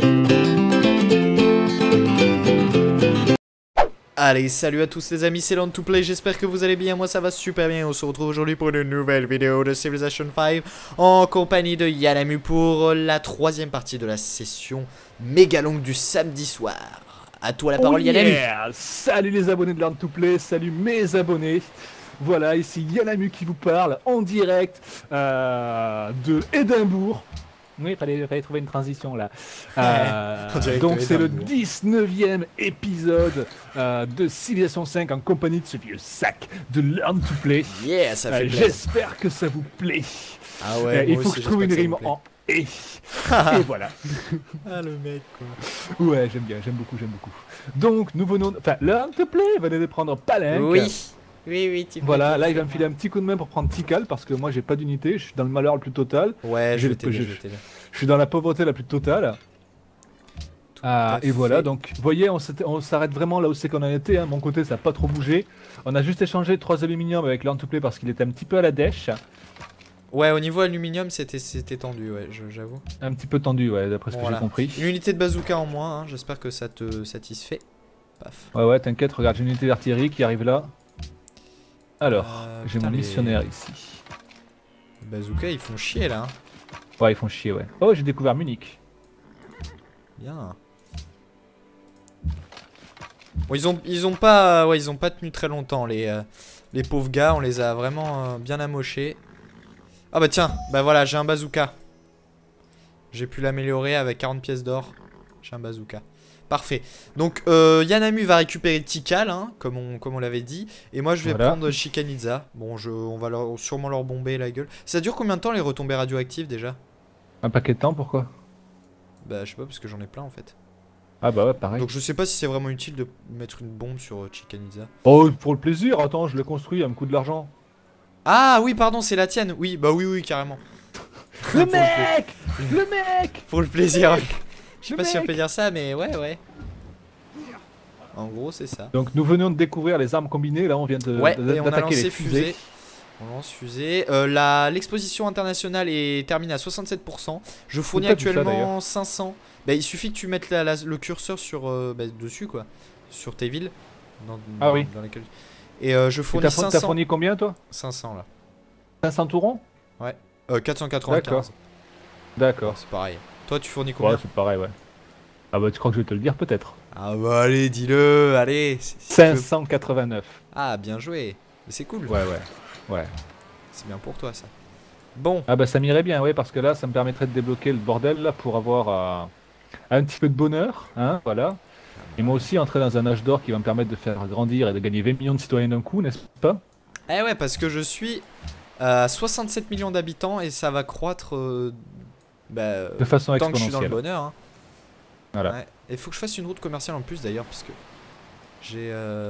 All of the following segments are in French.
Allez, salut à tous les amis, c'est Learn2Play, j'espère que vous allez bien, moi ça va super bien. On se retrouve aujourd'hui pour une nouvelle vidéo de Civilization 5 en compagnie de Yanamu pour la troisième partie de la session méga longue du samedi soir. À toi la parole, Yanamu. Salut les abonnés de Learn2Play, salut mes abonnés. Voilà, ici Yanamu qui vous parle en direct de Édimbourg. Oui, il fallait trouver une transition là. Donc c'est le 19e épisode de Civilization 5 en compagnie de ce vieux sac de Learn2Play. Yeah, ça fait plaisir. J'espère que ça vous plaît. Ah ouais, il faut que je trouve une rime en et. Et voilà. Ah le mec quoi. Ouais, j'aime bien, j'aime beaucoup. Donc nous venons, enfin Learn2Play venait de prendre Palenque. Oui, tu voilà, là il va me filer un petit coup de main pour prendre Tikal parce que moi j'ai pas d'unité, je suis dans le malheur le plus total. Ouais, je suis dans la pauvreté la plus totale. Et voilà, donc vous voyez, on s'arrête vraiment là où c'est qu'on en était. Hein. Mon côté, ça n'a pas trop bougé. On a juste échangé 3 aluminium avec Learn2Play parce qu'il était un petit peu à la dèche. Ouais, au niveau aluminium, c'était tendu, ouais, j'avoue. Un petit peu tendu, ouais, d'après ce que j'ai compris. Une unité de bazooka en moins, hein. J'espère que ça te satisfait. Paf. Ouais, t'inquiète, regarde, j'ai une unité d'artillerie qui arrive là. Alors, j'ai mon missionnaire ici. Les bazookas, ils font chier là. Hein. Ouais, ils font chier, ouais. Oh, j'ai découvert Munich. Bien. Bon, ils ont pas tenu très longtemps les pauvres gars. On les a vraiment bien amochés. Ah bah tiens, bah voilà, j'ai un bazooka. J'ai pu l'améliorer avec 40 pièces d'or. J'ai un bazooka. Parfait. Donc Yanamu va récupérer Tikal, hein, comme on l'avait dit. Et moi je vais prendre Chikanitza. Bon, on va sûrement leur bomber la gueule. Ça dure combien de temps les retombées radioactives déjà? Un paquet de temps, pourquoi? Bah je sais pas, parce que j'en ai plein en fait. Ah bah ouais, pareil. Donc je sais pas si c'est vraiment utile de mettre une bombe sur Chikanitza. Oh, pour le plaisir, attends, je l'ai construit, elle me coûte de l'argent. Ah oui, pardon, c'est la tienne. Oui, bah oui, carrément. Le mec Pour le plaisir. Je sais pas si on peut dire ça, mais ouais. En gros, c'est ça. Donc nous venons de découvrir les armes combinées, là on vient d'attaquer les fusées. On lance fusée. L'exposition internationale est terminée à 67%. Je fournis actuellement 500. Bah, il suffit que tu mettes le curseur sur dessus quoi. Sur tes villes. Dans lesquelles... Et je fournis 500. T'as fourni combien toi? 500 là. 500 tourons? Ouais. 495. D'accord. C'est pareil. Toi tu fournis combien? Ouais, c'est pareil, ouais. Ah bah tu crois que je vais te le dire peut-être? Ah bah allez, dis-le, allez. 589. Ah, bien joué. C'est cool. Ouais. C'est bien pour toi ça. Bon. Ah bah ça m'irait bien, ouais, parce que là ça me permettrait de débloquer le bordel là pour avoir un petit peu de bonheur, hein, voilà. Et moi aussi entrer dans un âge d'or qui va me permettre de faire grandir et de gagner 20 millions de citoyens d'un coup, n'est-ce pas? Eh ouais, parce que je suis à 67 millions d'habitants et ça va croître de façon tant que je exponentielle. suis dans le bonheur. Hein. Voilà. Ouais. Et faut que je fasse une route commerciale en plus d'ailleurs, parce que j'ai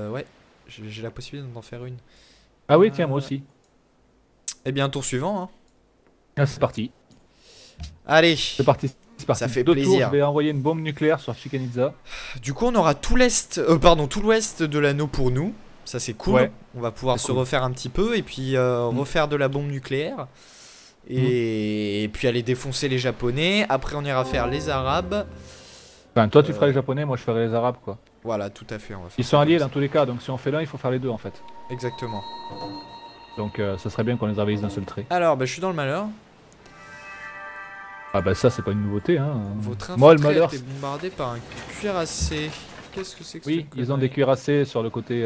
la possibilité d'en faire une. Ah oui, tiens, moi aussi. Eh bien, tour suivant. Hein. Ah, c'est parti. Allez. C'est parti. Ça fait plaisir. Je vais envoyer une bombe nucléaire sur Chikanitza. Du coup, on aura tout l'est, tout l'ouest de l'anneau pour nous. Ça, c'est cool. Ouais, on va pouvoir se refaire un petit peu et puis refaire de la bombe nucléaire. Et puis aller défoncer les Japonais. Après, on ira faire les Arabes. Enfin, toi, tu feras les Japonais, moi, je ferai les Arabes, quoi. Voilà, tout à fait. Ils sont alliés dans tous les cas, donc si on fait l'un, il faut faire les deux, en fait. Exactement. Donc, ça serait bien qu'on les envahisse d'un seul trait. Alors, je suis dans le malheur. Ah bah ça c'est pas une nouveauté hein. Votre infanterie a été bombardé par un cuirassé. Qu'est-ce que c'est que Oui, ils ont des cuirassés sur le côté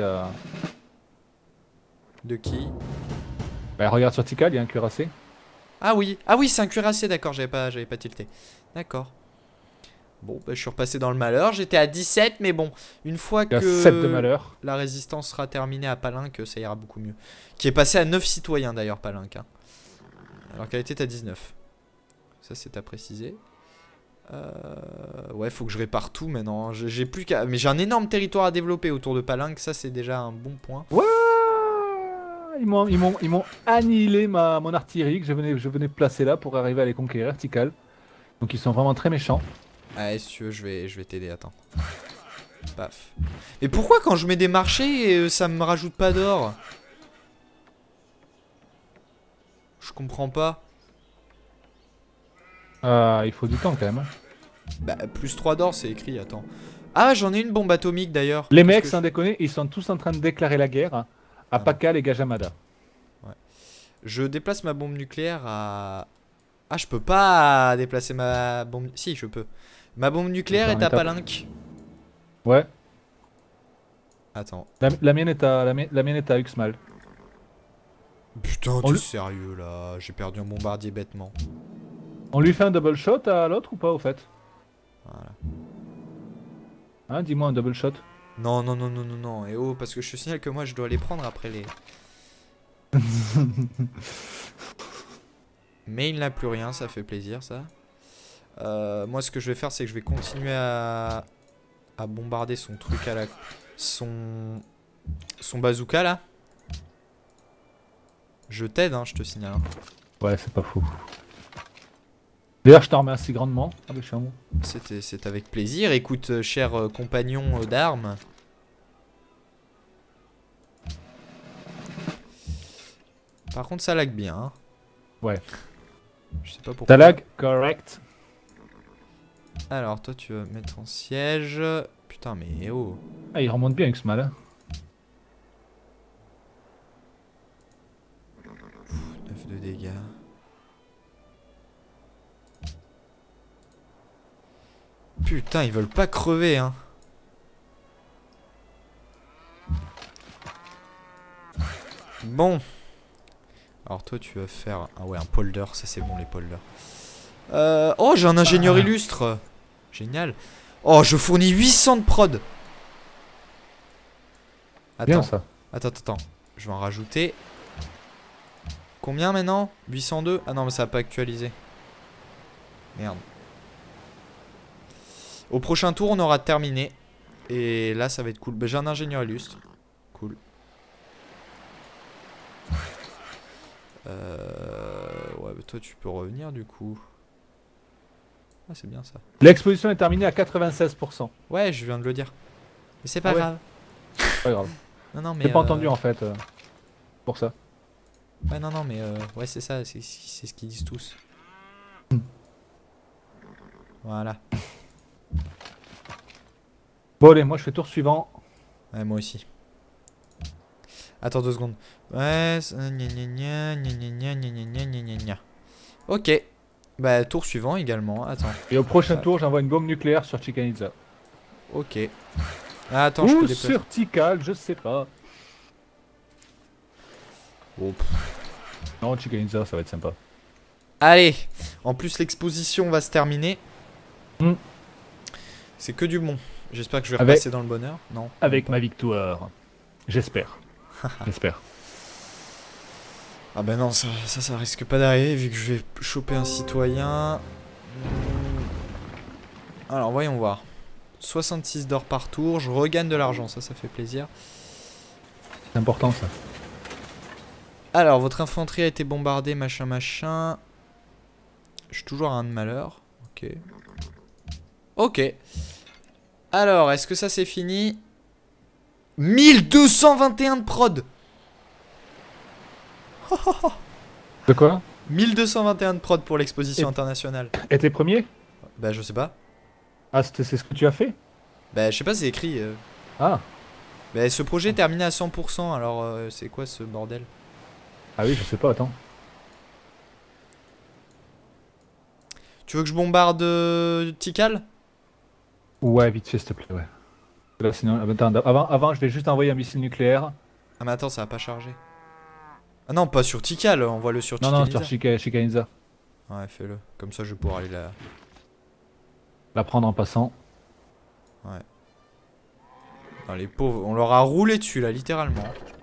De qui? Bah regarde sur Tikal, il y a un cuirassé. Ah oui, c'est un cuirassé, d'accord, j'avais pas tilté. D'accord. Bon, je suis repassé dans le malheur, j'étais à 17, mais bon, une fois que 7 de malheur. La résistance sera terminée à Palenque, ça ira beaucoup mieux. Qui est passé à 9 citoyens d'ailleurs, Palenque. Hein. Alors qu'elle était à 19. Ça c'est à préciser. Ouais, faut que je répare tout maintenant. J'ai plus qu'à. Mais j'ai un énorme territoire à développer autour de Palenque. Ça c'est déjà un bon point. Ouais. Ils m'ont annihilé mon artillerie que je venais placer là pour arriver à les conquérir, Tikal. Donc ils sont vraiment très méchants. Allez, si tu veux, je vais t'aider. Attends. Paf. Mais pourquoi quand je mets des marchés, ça me rajoute pas d'or? Je comprends pas. Il faut du temps quand même. Bah, plus 3 d'or, c'est écrit, attends. Ah, j'en ai une bombe atomique d'ailleurs. Les Parce mecs, que sans déconner, ils sont tous en train de déclarer la guerre à Ah, Pakal et Gajamada. ouais. Je déplace ma bombe nucléaire à... Ah, je peux pas déplacer ma bombe... Si, je peux. Ma bombe nucléaire est à Palenque. Ouais. Attends. La mienne est à, la mienne est à Uxmal. Putain, On t'es lui- sérieux là? J'ai perdu un bombardier bêtement. On lui fait un double shot à l'autre ou pas au fait? Voilà. Hein, dis-moi un double shot. Non, non, non, non, non, non. Et oh, parce que je te signale que moi je dois les prendre après les... Mais il n'a plus rien, ça fait plaisir ça. Moi ce que je vais faire c'est que je vais continuer à bombarder son truc à la... Son bazooka là. Je t'aide hein, je te signale. Hein. Ouais, c'est pas fou. D'ailleurs, je te remercie grandement. Ah, mais je suis un mot. C'est avec plaisir. Écoute, cher compagnon d'armes. Par contre ça lag bien. Hein. Ouais. Je sais pas pourquoi. Ta lag, correct. Alors toi tu vas mettre en siège. Putain mais oh. Ah, il remonte bien Uxmal. Hein. 9 de dégâts. Putain ils veulent pas crever hein. Bon. Alors toi tu vas faire... Ah ouais un polder, ça c'est bon les polders. Oh j'ai un ingénieur illustre. Génial. Oh je fournis 800 de prod. Bien Attends. ça. Attends. Je vais en rajouter. Combien maintenant? 802? Ah non mais ça va pas actualiser. Merde. Au prochain tour on aura terminé. Et là ça va être cool. Bah, j'ai un ingénieur illustre. Cool. Ouais bah toi tu peux revenir du coup. Ah c'est bien ça. L'exposition est terminée à 96%. Ouais je viens de le dire. Mais c'est pas Ah ouais. grave. Pas grave. Non non mais... J'ai pas entendu en fait. Pour ça. Ouais non mais ouais c'est ça. C'est ce qu'ils disent tous. Voilà. Bon allez, moi je fais tour suivant. Ouais moi aussi. Attends 2 secondes. Ouais, gna gna gna gna gna gna gna gna gna gna gna. Ok. Bah tour suivant également. Attends. Et au prochain tour, j'envoie une bombe nucléaire sur Chichen Itza. Ok. Ah, attends, je peux Ou déplacer. sur Tikal, je sais pas. Oh. Non, Chichen Itza, ça va être sympa. Allez. En plus l'exposition va se terminer. Hmm. C'est que du bon. J'espère que je vais Avec- repasser dans le bonheur. Non. Avec ma victoire. J'espère. J'espère. Ah bah non, ça risque pas d'arriver vu que je vais choper un citoyen. Alors voyons voir. 66 d'or par tour, je regagne de l'argent, ça fait plaisir. C'est important ça. Alors, votre infanterie a été bombardée, machin machin. Je suis toujours à 1 de malheur. Ok. Ok. Alors, est-ce que ça c'est fini? 1221 de prod. De quoi? 1221 de prod pour l'exposition internationale. Et t'es premier? Bah je sais pas. Ah, c'est ce que tu as fait? Bah je sais pas, c'est écrit. Ah. Bah ce projet est terminé à 100%, alors c'est quoi ce bordel? Ah oui, je sais pas, attends. Tu veux que je bombarde Tikal? Ouais, vite fait, s'il te plaît, ouais. Là, sinon, attends, avant, je vais juste envoyer un missile nucléaire. Ah mais attends, ça va pas charger. Ah non, pas sur Tikal, envoie-le sur Non, non, Chichen sur Itza. Chichen Itza. Ouais, fais-le. Comme ça je vais pouvoir aller là. La prendre en passant. Ouais. Non, les pauvres, on leur a roulé dessus là, littéralement.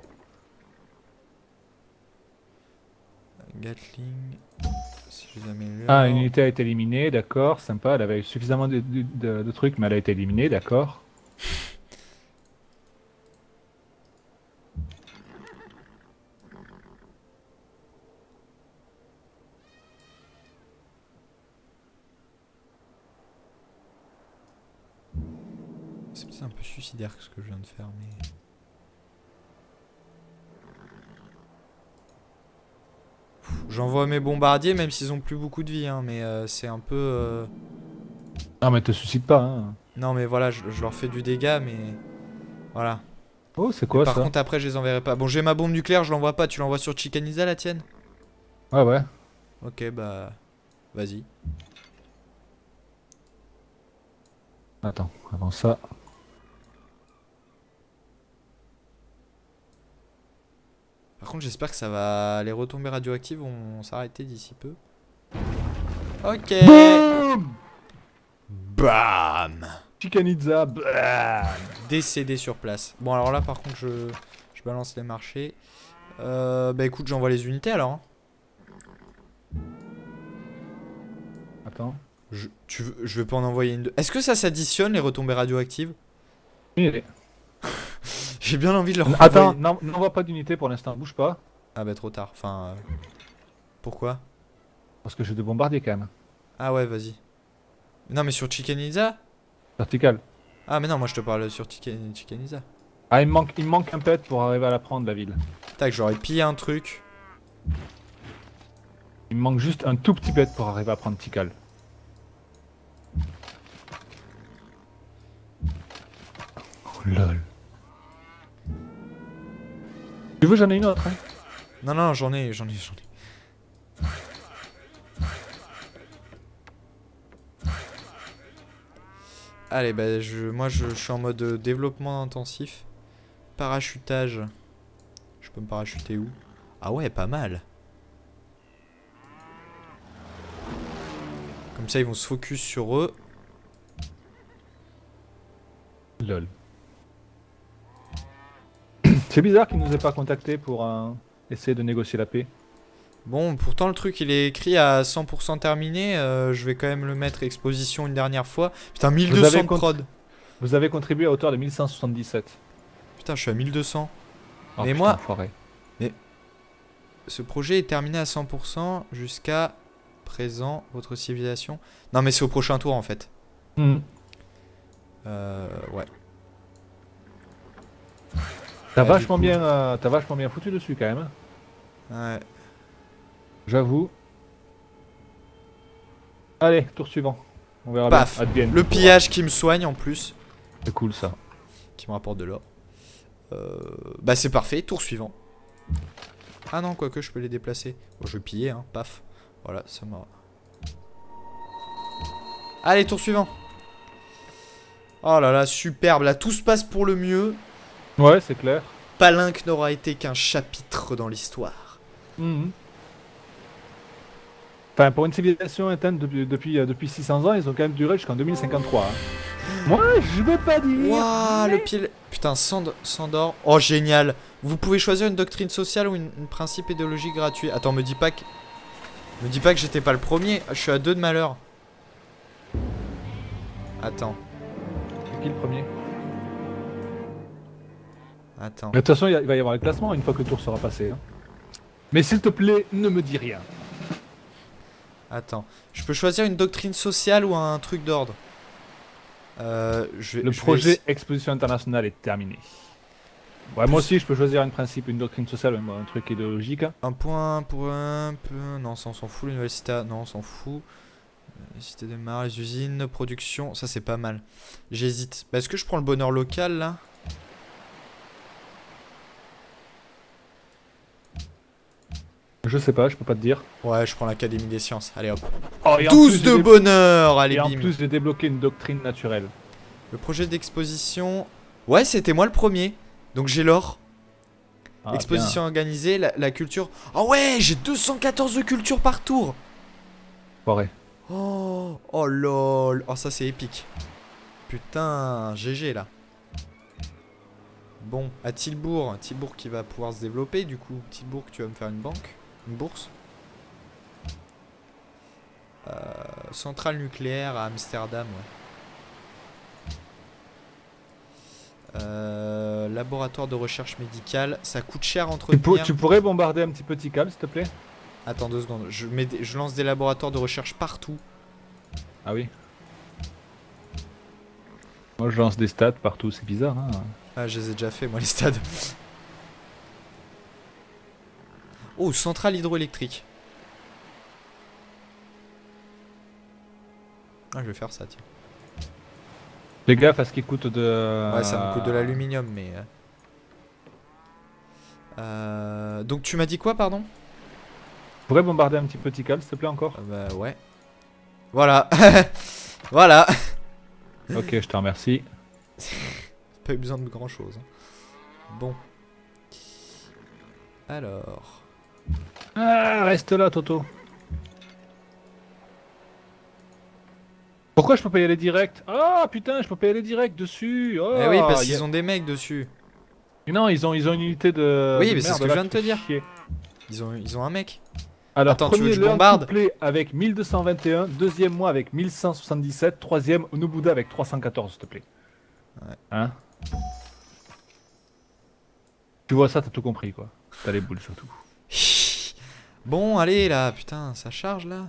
Gatling. Si je les améliore. Ah, une unité a été éliminée, d'accord, sympa. Elle avait suffisamment de trucs, mais elle a été éliminée, d'accord. C'est peut-être un peu suicidaire ce que je viens de faire, mais... J'envoie mes bombardiers, même s'ils ont plus beaucoup de vie, hein, mais c'est un peu... Ah, mais te suscite pas, hein. Non, mais voilà, je leur fais du dégât, mais... Voilà. Oh, c'est Mais quoi par ça? contre, après, je les enverrai pas. Bon, j'ai ma bombe nucléaire, je l'envoie pas. Tu l'envoies sur Chicaniza, la tienne? Ouais, ouais. Ok, bah... Vas-y. Attends, avant ça. Par contre, j'espère que ça va... Les retombées radioactives vont s'arrêter d'ici peu. Ok. Boum! Bam. Chicanizza, bam! Décédé sur place. Bon, alors là, par contre, je balance les marchés. Bah écoute, j'envoie les unités alors. Hein. Attends. Je vais pas en envoyer une. Est-ce que ça s'additionne les retombées radioactives? J'ai bien envie de leur Attends, envoyer. n'envoie pas d'unité pour l'instant, bouge pas. Ah bah trop tard. Enfin. Pourquoi? Parce que j'ai de bombardier quand même. Ah ouais, vas-y. Non, mais sur Chicaniza? Vertical. Ah, mais non, moi je te parle sur Chicaniza. Ah, il me manque un pet pour arriver à la prendre, la ville. Tac, j'aurais pillé un truc. Il me manque juste un tout petit pet pour arriver à prendre Tikal. Oh lol. Tu veux, j'en ai une autre, hein. Non, non, j'en ai. Allez, bah moi je suis en mode développement intensif. Parachutage. Je peux me parachuter où? Ah ouais, pas mal. Comme ça, ils vont se focus sur eux. Lol. C'est bizarre qu'il nous ait pas contacté pour essayer de négocier la paix. Bon, pourtant le truc il est écrit à 100% terminé. Je vais quand même le mettre exposition une dernière fois. Putain, 1200 de prod. Vous avez contribué à hauteur de 1177. Putain, je suis à 1200. Oh, Mais putain, moi, enfoiré. ce projet est terminé à 100% jusqu'à présent, votre civilisation. Non, mais c'est au prochain tour en fait. Hmm. Ouais. T'as Bah, du coup. vachement bien foutu dessus quand même. Ouais. J'avoue. Allez, tour suivant. On verra Paf. bien. Advienne. Le pillage qui me soigne en plus. C'est cool ça. Qui me rapporte de l'or. Bah c'est parfait, tour suivant. Ah non, quoique je peux les déplacer. Bon, je vais piller, hein, paf. Voilà, ça m'a... Allez, tour suivant. Oh là là, superbe. Là, tout se passe pour le mieux. Ouais, c'est clair. Palinque n'aura été qu'un chapitre dans l'histoire. Mhm. Enfin, pour une civilisation éteinte depuis 600 ans, ils ont quand même duré jusqu'en 2053. Hein. Moi, je veux pas dire. Waouh, le pied... Putain, Sandor. Oh, génial. Vous pouvez choisir une doctrine sociale ou une principe idéologique gratuit. Attends, me dis pas que j'étais pas le premier. Je suis à 2 de malheur. Attends. C'est qui le premier? Attends. Mais de toute façon, il va y avoir le classement une fois que le tour sera passé. Hein. Mais s'il te plaît, ne me dis rien. Attends. Je peux choisir une doctrine sociale ou un truc d'ordre. Le projet Exposition Internationale est terminé. Ouais, moi aussi, je peux choisir un principe, une doctrine sociale, un truc idéologique. Un point pour un peu... Non, ça on s'en fout. L'université... Non, on s'en fout. Les cités de mar, les usines, production. Ça c'est pas mal. J'hésite. Bah, est-ce que je prends le bonheur local là? Je sais pas, je peux pas te dire. Ouais, je prends l'Académie des sciences. Allez hop. Oh, et 12 de bonheur. Allez, Et en bim. plus, j'ai débloqué une doctrine naturelle. Le projet d'exposition... Ouais, c'était moi le premier. Donc j'ai l'or. Ah, Exposition organisée, la culture... Oh ouais, j'ai 214 de culture par tour. Foiré. Oh, oh lol. Oh, ça c'est épique. Putain, GG là. Bon, à Tilbourg qui va pouvoir se développer du coup. Tilbourg, tu vas me faire une banque, une bourse. Centrale nucléaire à Amsterdam, ouais. Laboratoire de recherche médicale, ça coûte cher à entretenir. Tu pourrais bombarder un petit petit câble, s'il te plaît? Attends 2 secondes, je lance des laboratoires de recherche partout. Ah oui. Moi, je lance des stats partout, c'est bizarre, hein. Ah, je les ai déjà fait, moi, les stades. Oh, centrale hydroélectrique. Ah, je vais faire ça, tiens. Fais gaffe à ce qui coûte de... Ouais, ça me coûte de l'aluminium, mais... Donc tu m'as dit quoi, pardon? Tu pourrais bombarder un petit peu Tikal, s'il te plaît, encore? Bah ouais. Voilà. Voilà. Ok, je te remercie. Pas eu besoin de grand chose. Bon. Alors. Ah, reste là, Toto. Pourquoi je peux pas y aller direct? Ah, putain, je peux pas y aller direct dessus. Oh, Eh oui, parce qu'ils ont des mecs dessus. Non, ils ont une unité de... Oui, de mais c'est merde, ce que je là, viens de qui te fait dire. chier. Ils ont un mec. Alors, Attends, tu veux premier que je Learn bombarde? to Play avec 1221, deuxième moi avec 1177, troisième Onubuda avec 314, s'il te plaît. Ouais. Hein? Tu vois ça, t'as tout compris, quoi. T'as les boules, surtout. Bon, allez là, putain, ça charge là.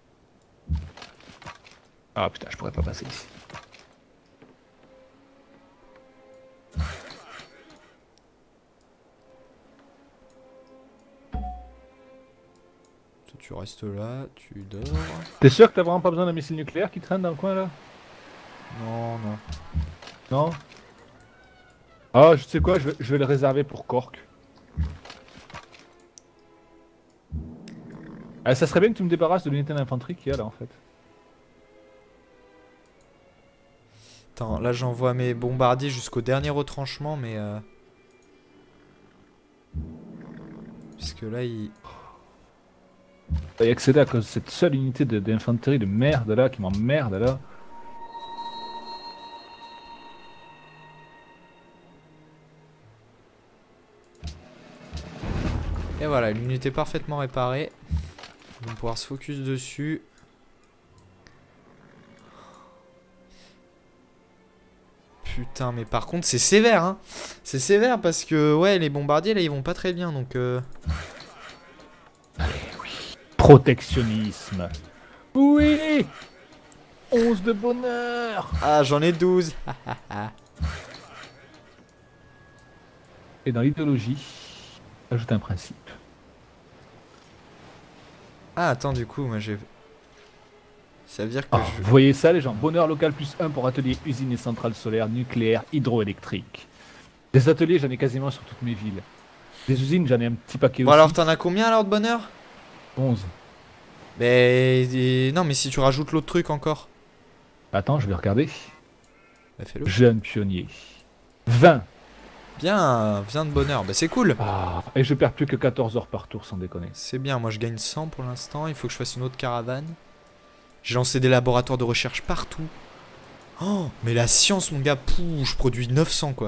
Ah putain, je pourrais pas passer ici. Tu restes là, tu dors. T'es sûr que t'as vraiment pas besoin d'un missile nucléaire qui traîne dans le coin, là? Non, non. Non? Ah, je sais quoi, je vais le réserver pour Cork. Ah, ça serait bien que tu me débarrasses de l'unité d'infanterie qu'il y a là, en fait. Attends, là j'envoie mes bombardiers jusqu'au dernier retranchement, mais... Parce que là, il... On va y accéder à cause de cette seule unité d'infanterie de merde là, qui m'emmerde là. Et voilà, l'unité parfaitement réparée. Ils vont pouvoir se focus dessus. Putain, mais par contre, c'est sévère, hein. C'est sévère parce que, ouais, les bombardiers, là, ils vont pas très bien, donc... Allez, oui. Protectionnisme. Oui. 11 de bonheur. Ah, j'en ai 12. Et dans l'idéologie, ajoute un principe. Ah, attends, du coup, moi, j'ai... Ça veut dire que je... Vous voyez ça les gens? Bonheur local plus 1 pour atelier, usine et centrale solaire, nucléaire, hydroélectrique. Des ateliers, j'en ai quasiment sur toutes mes villes. Des usines, j'en ai un petit paquet Bon, aussi. alors, t'en as combien, alors, de bonheur? 11. Mais... Non, mais si tu rajoutes l'autre truc encore. Attends, je vais regarder. Bah, fais-le. Jeune pionnier. 20. Bien, de bonheur. Bah, c'est cool. Ah, et je perds plus que 14 heures par tour, sans déconner. C'est bien, moi, je gagne 100 pour l'instant. Il faut que je fasse une autre caravane. J'ai lancé des laboratoires de recherche partout. Oh, mais la science, mon gars, pouh, je produis 900, quoi.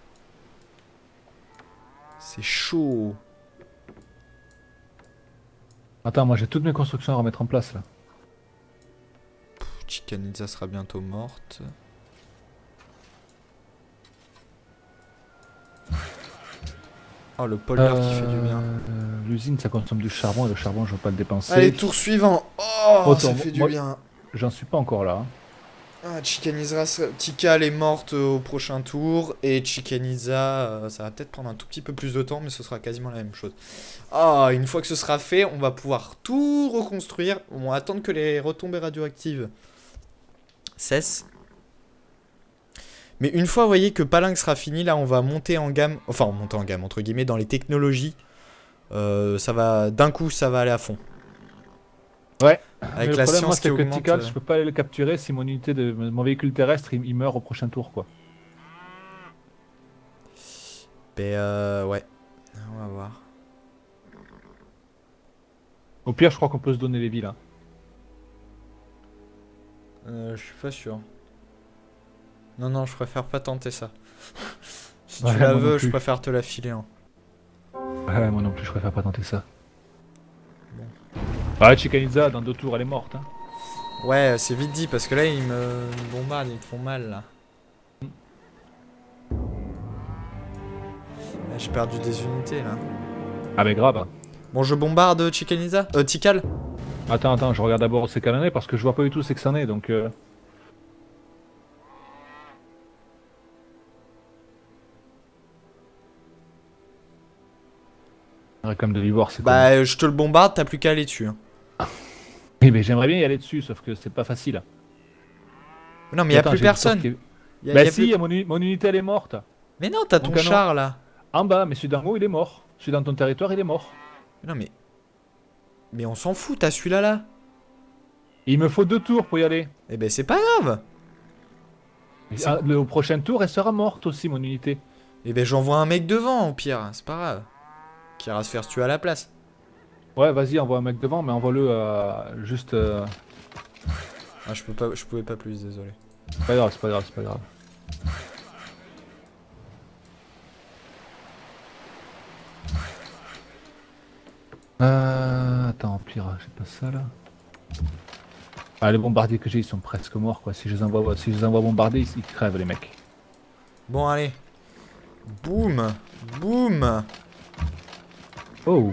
C'est chaud. Attends, moi j'ai toutes mes constructions à remettre en place là. Chikanitsa sera bientôt morte. Oh, le polder qui fait du bien. L'usine ça consomme du charbon et le charbon je veux pas le dépenser. Allez, tour suivant. Oh, Autant, ça fait du moi- bien. J'en suis pas encore là. Ah, Tikal est morte au prochain tour. Et Chikanisa, ça va peut-être prendre un tout petit peu plus de temps, mais ce sera quasiment la même chose. Ah, une fois que ce sera fait, on va pouvoir tout reconstruire. On va attendre que les retombées radioactives cessent. Mais une fois, vous voyez, que Palinque sera fini, là, on va monter en gamme. Enfin, monter en gamme, entre guillemets, dans les technologies. Ça va, d'un coup, ça va aller à fond. Ouais. Avec Mais la le problème, moi, science qui c'est que augmente. Tikal, je peux pas aller le capturer si mon unité de mon véhicule terrestre il meurt au prochain tour quoi. Ouais. On va voir. Au pire, je crois qu'on peut se donner les villes. Hein. Je suis pas sûr. Non, je préfère pas tenter ça. Si Ouais, tu la moi non veux, je plus. préfère te la filer. Hein. Ouais, moi non plus, je préfère pas tenter ça. Bon. Ah, Chikanitsa, dans 2 tours, elle est morte. Hein. Ouais, c'est vite dit parce que là, ils me bombardent, ils me font mal là. J'ai perdu des unités là. Ah, mais grave. Bon, je bombarde Chikanisa Tikal. Attends, je regarde d'abord c'est qu'elle en est parce que je vois pas du tout c'est que ça en est donc. J'aimerais quand même de lui voir c'est quoi. Bah, je te le bombarde, t'as plus qu'à aller dessus. Hein. Oui, mais j'aimerais bien y aller dessus sauf que c'est pas facile. Non, mais y a Attends, plus j'ai une personne. tour qui est- Bah si, mon unité elle est morte. Mais non, t'as ton canon. char là. En bas, mais celui d'en haut il est mort. Celui dans ton territoire il est mort. Non mais... Mais on s'en fout, t'as celui-là là. Il me faut 2 tours pour y aller. Eh ben c'est pas grave. Au prochain tour elle sera morte aussi mon unité. Eh ben j'envoie un mec devant au pire, c'est pas grave. Qui ira se faire tuer à la place. Ouais vas-y envoie un mec devant mais envoie-le juste... Ah je pouvais pas plus, désolé. C'est pas grave, c'est pas grave, c'est pas grave. Attends, pire, j'ai pas ça là. Ah, les bombardiers que j'ai, ils sont presque morts quoi. Si je les envoie bombarder, ils crèvent les mecs. Bon allez. Boum. Boum. Oh.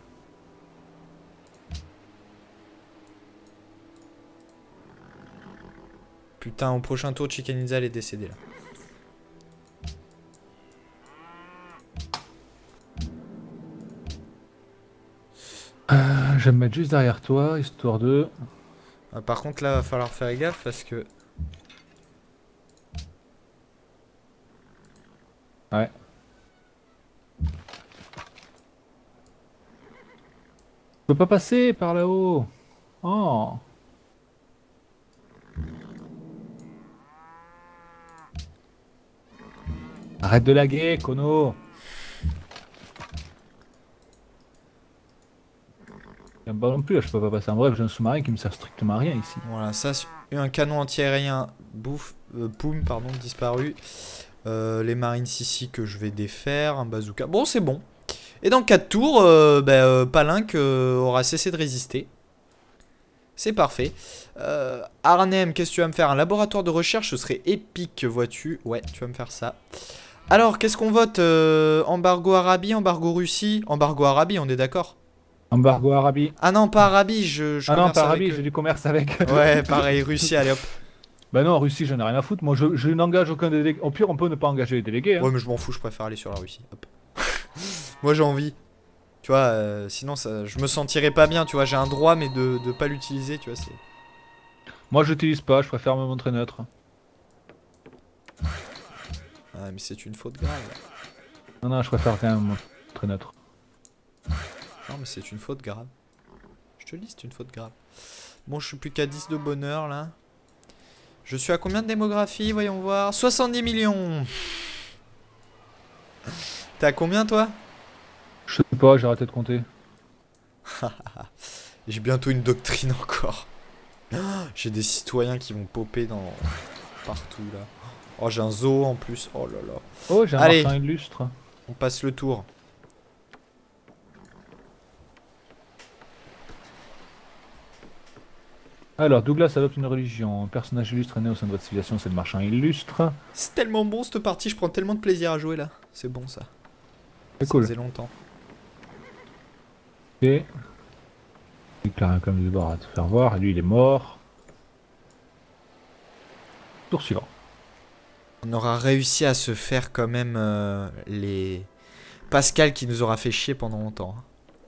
Putain, au prochain tour, Chicken Itza, elle est décédée là. Je vais me mettre juste derrière toi, histoire de... Par contre là, va falloir faire gaffe parce que... Ouais. Je peux pas passer par là-haut. Oh. Arrête de laguer, Kono. Bah non plus là, je peux pas passer. En bref, j'ai un sous-marin qui me sert strictement à rien ici. Voilà, ça, un canon anti-aérien, poum, pardon, disparu. Les marines ici que je vais défaire, un bazooka. Bon, c'est bon. Et dans 4 tours, Palinque aura cessé de résister. C'est parfait. Arnhem, qu'est-ce que tu vas me faire? Un laboratoire de recherche, ce serait épique, vois-tu. Ouais, tu vas me faire ça. Alors, qu'est-ce qu'on vote? Embargo Arabie, embargo Russie? Embargo Arabie, on est d'accord? Embargo Arabie. Ah non, pas Arabie, ah non, pas Arabie, j'ai du commerce avec. Ouais, pareil, Russie, allez hop. Bah non, Russie, j'en ai rien à foutre. Moi, je n'engage aucun délégué. Au pire, on peut ne pas engager les délégués. Hein. Ouais, mais je m'en fous, je préfère aller sur la Russie. Hop. Moi, j'ai envie. Tu vois, sinon, ça, je me sentirais pas bien, tu vois. J'ai un droit, mais de pas l'utiliser, tu vois, c'est... Moi, j'utilise pas, je préfère me montrer neutre. Ah, mais c'est une faute grave. Non, non, je préfère quand même me montrer neutre. Non, mais c'est une faute grave. Je te le dis, c'est une faute grave. Bon, je suis plus qu'à 10 de bonheur, là. Je suis à combien de démographie? Voyons voir. 70 millions. T'es à combien, toi? Je sais pas, j'ai arrêté de compter. J'ai bientôt une doctrine encore. J'ai des citoyens qui vont popper dans... partout, là. Oh, j'ai un zoo, en plus. Oh là là. Oh, j'ai un Allez, marchand illustre. on passe le tour. Alors, Douglas adopte une religion. Un personnage illustre né au sein de votre civilisation, c'est le marchand illustre. C'est tellement bon cette partie, je prends tellement de plaisir à jouer là. C'est bon ça. C'est cool. Ça faisait longtemps. Ok. Déclare comme du bord à te faire voir. Lui, il est mort. Tour suivant. On aura réussi à se faire quand même les... Pascal qui nous aura fait chier pendant longtemps.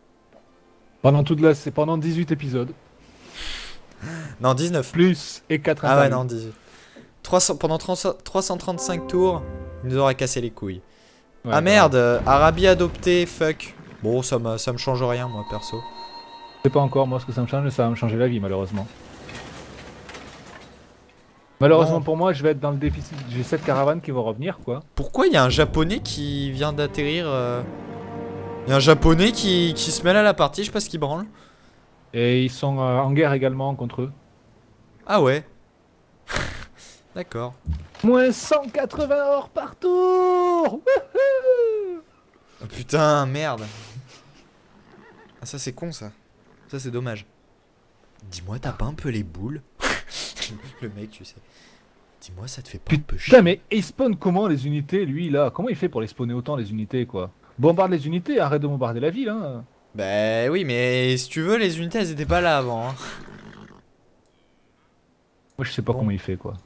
C'est pendant 18 épisodes. Non, 19. Plus et 4 Ah ouais, non, 18. Pendant 335 tours, il nous aura cassé les couilles. Ouais, ah merde, Arabie adoptée, fuck. Bon, ça me change rien, moi, perso. Je sais pas encore, moi, ce que ça me change, mais ça va me changer la vie, malheureusement. Malheureusement pour moi, je vais être dans le déficit. J'ai 7 caravanes qui vont revenir, quoi. Pourquoi il y a un japonais qui vient d'atterrir Il y a un japonais qui se mêle à la partie, je sais pas ce qu'il branle. Et ils sont en guerre également contre eux. Ah ouais. D'accord. Moins 180 or par tour. Oh putain, merde. Ah ça c'est con ça. Ça c'est dommage. Dis-moi, t'as pas un peu les boules? Le mec, tu sais. Dis-moi, ça te fait pas un peu chier? Putain, mais il spawn comment les unités, lui, là? Comment il fait pour les spawner autant, les unités, quoi? Bombarde les unités, arrête de bombarder la ville, hein. Bah oui, mais si tu veux, les unités, elles étaient pas là avant, hein. Moi, je sais pas comment il fait, quoi.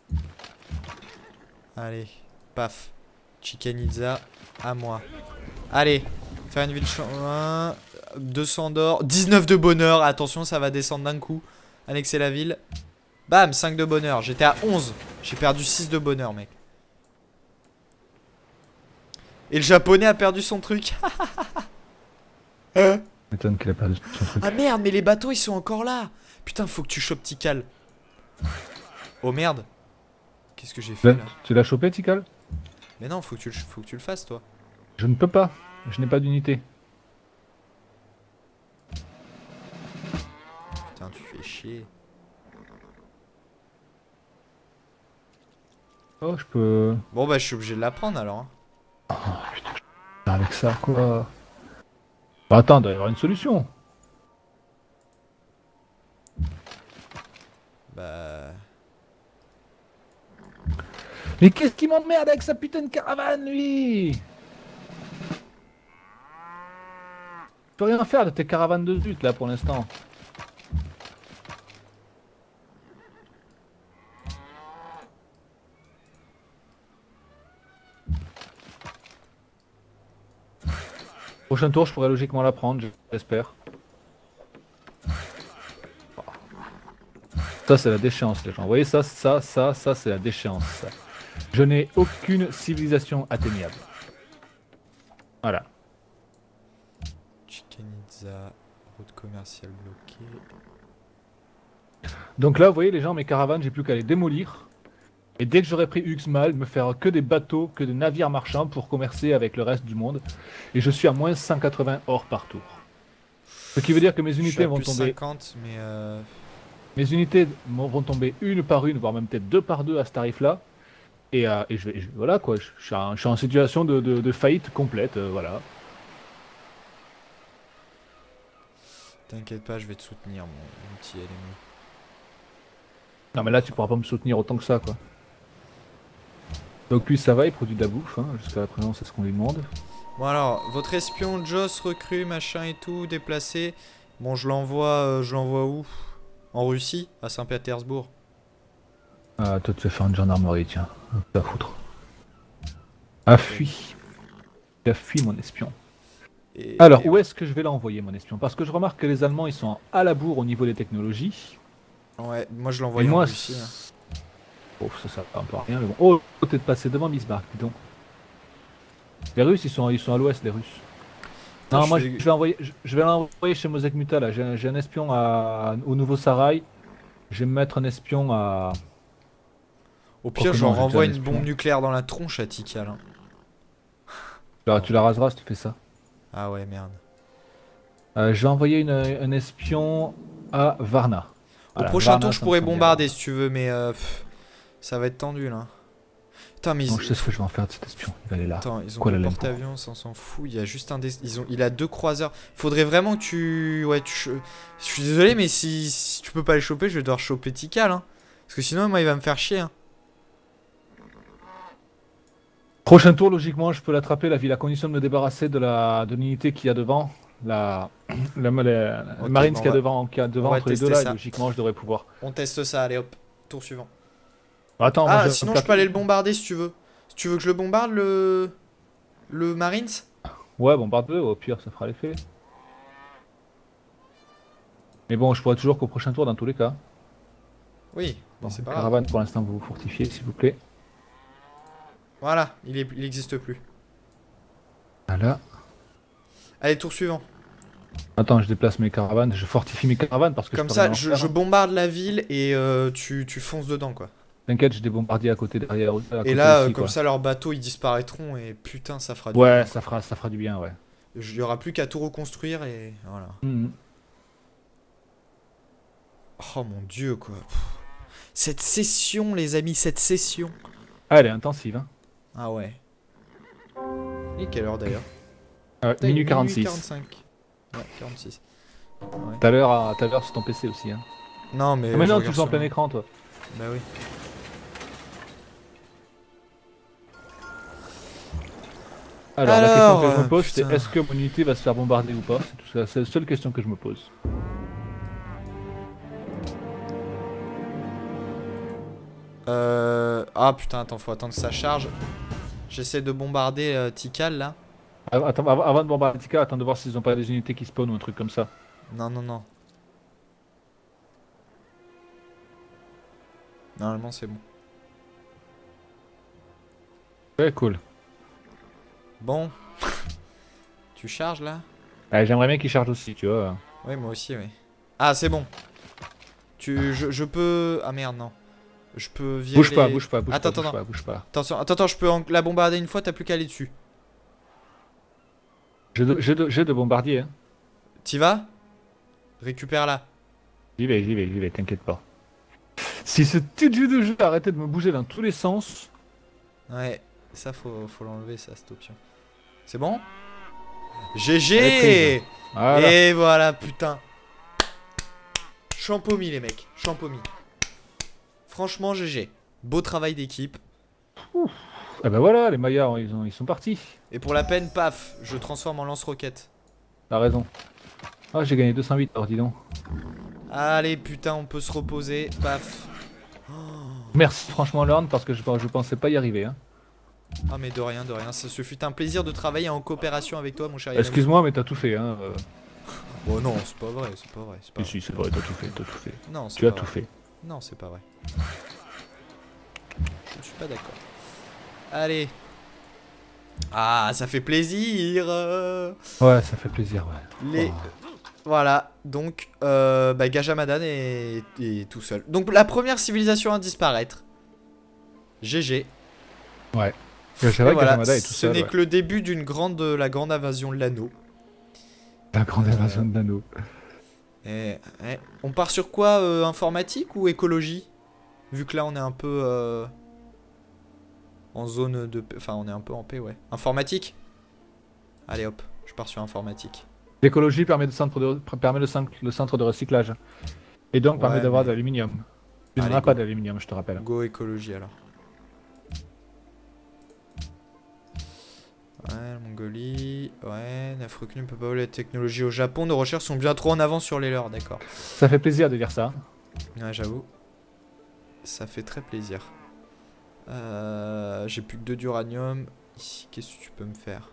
Allez, paf. Chicken Itza, à moi. Allez, faire une ville 200 d'or, 19 de bonheur. Attention, ça va descendre d'un coup. Annexer la ville. Bam, 5 de bonheur. J'étais à 11. J'ai perdu 6 de bonheur, mec. Et le japonais a perdu son truc. M'étonne qu'il a perdu son truc. Ah merde, mais les bateaux ils sont encore là. Putain, faut que tu chopes Tikal. Oh merde. Qu'est-ce que j'ai fait là? Tu l'as chopé, Tikal? Mais non, faut que tu le fasses, toi. Je ne peux pas. Je n'ai pas d'unité. Putain, tu fais chier. Oh, je peux... Bon bah je suis obligé de la prendre alors. Oh, putain, je peux faire avec ça, quoi. Bah, attends, il doit y avoir une solution. Bah... Mais qu'est-ce qui m'emmerde avec sa putain de caravane, lui? Je peux rien faire de tes caravanes de zut, là, pour l'instant. Prochain tour, je pourrais logiquement la prendre, j'espère. Ça, c'est la déchéance, les gens. Vous voyez, ça, c'est la déchéance. Ça. Je n'ai aucune civilisation atteignable. Voilà. Chichen-Itza, route commerciale bloquée. Donc là, vous voyez, les gens, mes caravanes, j'ai plus qu'à les démolir. Et dès que j'aurai pris Uxmal, me faire que des bateaux, que des navires marchands pour commercer avec le reste du monde. Et je suis à moins 180 or par tour. Ce qui veut dire que mes unités vont tomber. 50, mais Mes unités vont tomber une par une, voire même peut-être deux par deux à ce tarif-là. Et voilà quoi, je suis en situation de faillite complète, voilà. t'inquiète pas, je vais te soutenir, mon petit LME. Non mais là tu pourras pas me soutenir autant que ça quoi. Donc lui ça va, il produit de la bouffe, hein, jusqu'à présent c'est ce qu'on lui demande. Bon alors, votre espion Joss recrue, machin et tout, déplacé. Bon, je l'envoie où? En Russie, à Saint-Pétersbourg. Ah toi tu vas faire une gendarmerie, tiens, t'as foutre. Ah fuis. Il a fui mon espion. Alors où est-ce que je vais l'envoyer mon espion? Parce que je remarque que les Allemands ils sont à la bourre au niveau des technologies. Ouais, moi je l'envoie Et en moi, Russie. Hein. Oh, ça va un peu rien, mais bon. Oh, t'es passé devant Bismarck, dis donc. Les Russes, ils sont à l'ouest, les Russes. Non, moi, je vais l'envoyer chez Mosek Muta, là. J'ai un espion au Nouveau Sarail. Je vais me mettre un espion à... Au pire, je leur renvoie une bombe nucléaire dans la tronche à Tikal. Hein. Alors, tu la raseras si tu fais ça. Ah ouais, merde. Je vais envoyer un espion à Varna. Voilà, au prochain tour, je pourrais bombarder si tu veux, mais ça va être tendu là. Putain, mais non, je sais ce que je vais en faire de cet espion. Il va aller là. Attends, ils ont deux porte-avions, ça on s'en fout. Il y a juste un il a deux croiseurs. Faudrait vraiment que tu. Ouais, je suis désolé, mais si tu peux pas les choper, je vais devoir choper Tikal. Hein. Parce que sinon, moi, il va me faire chier. Hein. Prochain tour, logiquement, je peux l'attraper, la ville, à condition de me débarrasser de l'unité qu'il y a devant. Okay, Marines qu'il y a devant entre les deux là, et logiquement, je devrais pouvoir. On teste ça, allez hop, tour suivant. Attends, ah, moi, sinon je peux aller le bombarder si tu veux. Si tu veux que je le bombarde, le Marines. Ouais, bombarde-le, au pire, ça fera l'effet. Mais bon, je pourrais toujours qu'au prochain tour, dans tous les cas. Oui, bon, c'est pas grave. Caravane, pour l'instant, vous vous fortifiez, s'il vous plaît. Voilà, il existe plus. Voilà. Allez, tour suivant. Attends, je déplace mes caravanes, je fortifie mes caravanes parce que comme ça, je bombarde la ville et tu fonces dedans, quoi. T'inquiète, j'ai des bombardiers à côté, derrière. Et là, aussi, comme ça, leurs bateaux ils disparaîtront et putain, ça fera du bien. Ouais, ça fera du bien, ouais. Il y aura plus qu'à tout reconstruire et voilà. Oh mon dieu, quoi. Cette session, les amis, cette session. Ah, elle est intensive, hein. Ah ouais. Et quelle heure d'ailleurs? Minuit 46. 45. Ouais, 46. Ouais. Tout à l'heure sur ton PC aussi, hein. Non, mais. Ah, mais non, tu joues en plein écran, toi. Bah oui. Alors, la question que je me pose, c'est est-ce que mon unité va se faire bombarder ou pas? C'est la seule question que je me pose. Ah putain, attends, faut attendre que ça charge. J'essaie de bombarder Tikal là. Attends, avant de bombarder Tikal, attends de voir s'ils ont pas des unités qui spawnent ou un truc comme ça. Non, non, non. Normalement, c'est bon. Ouais, cool. Bon. Tu charges là? J'aimerais bien qu'il charge aussi, tu vois. Oui, moi aussi, oui. Ah, c'est bon. Je peux... Ah merde, non. Je peux virer Bouge pas, les... bouge pas, bouge Attends, pas, bouge attends, pas, bouge pas. attention, attends, je peux la bombarder une fois, t'as plus qu'à aller dessus. Jeu de bombardier, hein. T'y vas? Récupère-la. J'y vais, t'inquiète pas. Si ce petit jeu de jeu arrêtait de me bouger dans tous les sens. Ouais, ça faut l'enlever, ça, cette option. C'est bon? Elle est GG! prise. Voilà. Et voilà, putain. Champomis, les mecs, champomis. Franchement, GG. Beau travail d'équipe. Ah bah voilà, les Mayas, ils sont partis. Et pour la peine, paf, je transforme en lance-roquette. T'as raison. Ah, j'ai gagné 208, alors dis donc. Allez, putain, on peut se reposer. Paf. Merci franchement, Lorne, parce que je pensais pas y arriver. Hein. Ah, mais de rien, de rien. Ce fut un plaisir de travailler en coopération avec toi, mon cher Yannou. Excuse-moi, mais t'as tout fait. Hein. Oh non, c'est pas vrai, c'est pas vrai. C'est pas vrai. Si, c'est vrai, t'as tout fait, t'as tout fait. Non, c'est Tu as pas tout vrai. fait. Non, c'est pas vrai. Je ne suis pas d'accord. Allez. Ah, ça fait plaisir. Ouais, ça fait plaisir, ouais. Les... Oh. Voilà, donc Gajamadan est tout seul. Donc la première civilisation à disparaître. GG. Ouais. C'est vrai que voilà, Yamada est tout ce seul. n'est Ouais. que le début d'une la grande invasion de l'anneau. La grande invasion de Nano. On part sur quoi, informatique ou écologie? Vu que là on est un peu en zone de... Enfin on est un peu en paix, ouais. Informatique? Allez hop, je pars sur informatique. L'écologie permet, le centre de recyclage. Et donc permet Ouais, d'avoir mais- de l'aluminium. Tu Allez, n'en as go. pas d'aluminium, je te rappelle. Go écologie alors. Ouais, la Mongolie. Ouais, la Afrique ne peut pas voler la technologie au Japon. Nos recherches sont bien trop en avance sur les leurs, d'accord. Ça fait plaisir de dire ça. Ouais, j'avoue. Ça fait très plaisir. J'ai plus que 2 d'uranium. Ici, qu'est-ce que tu peux me faire?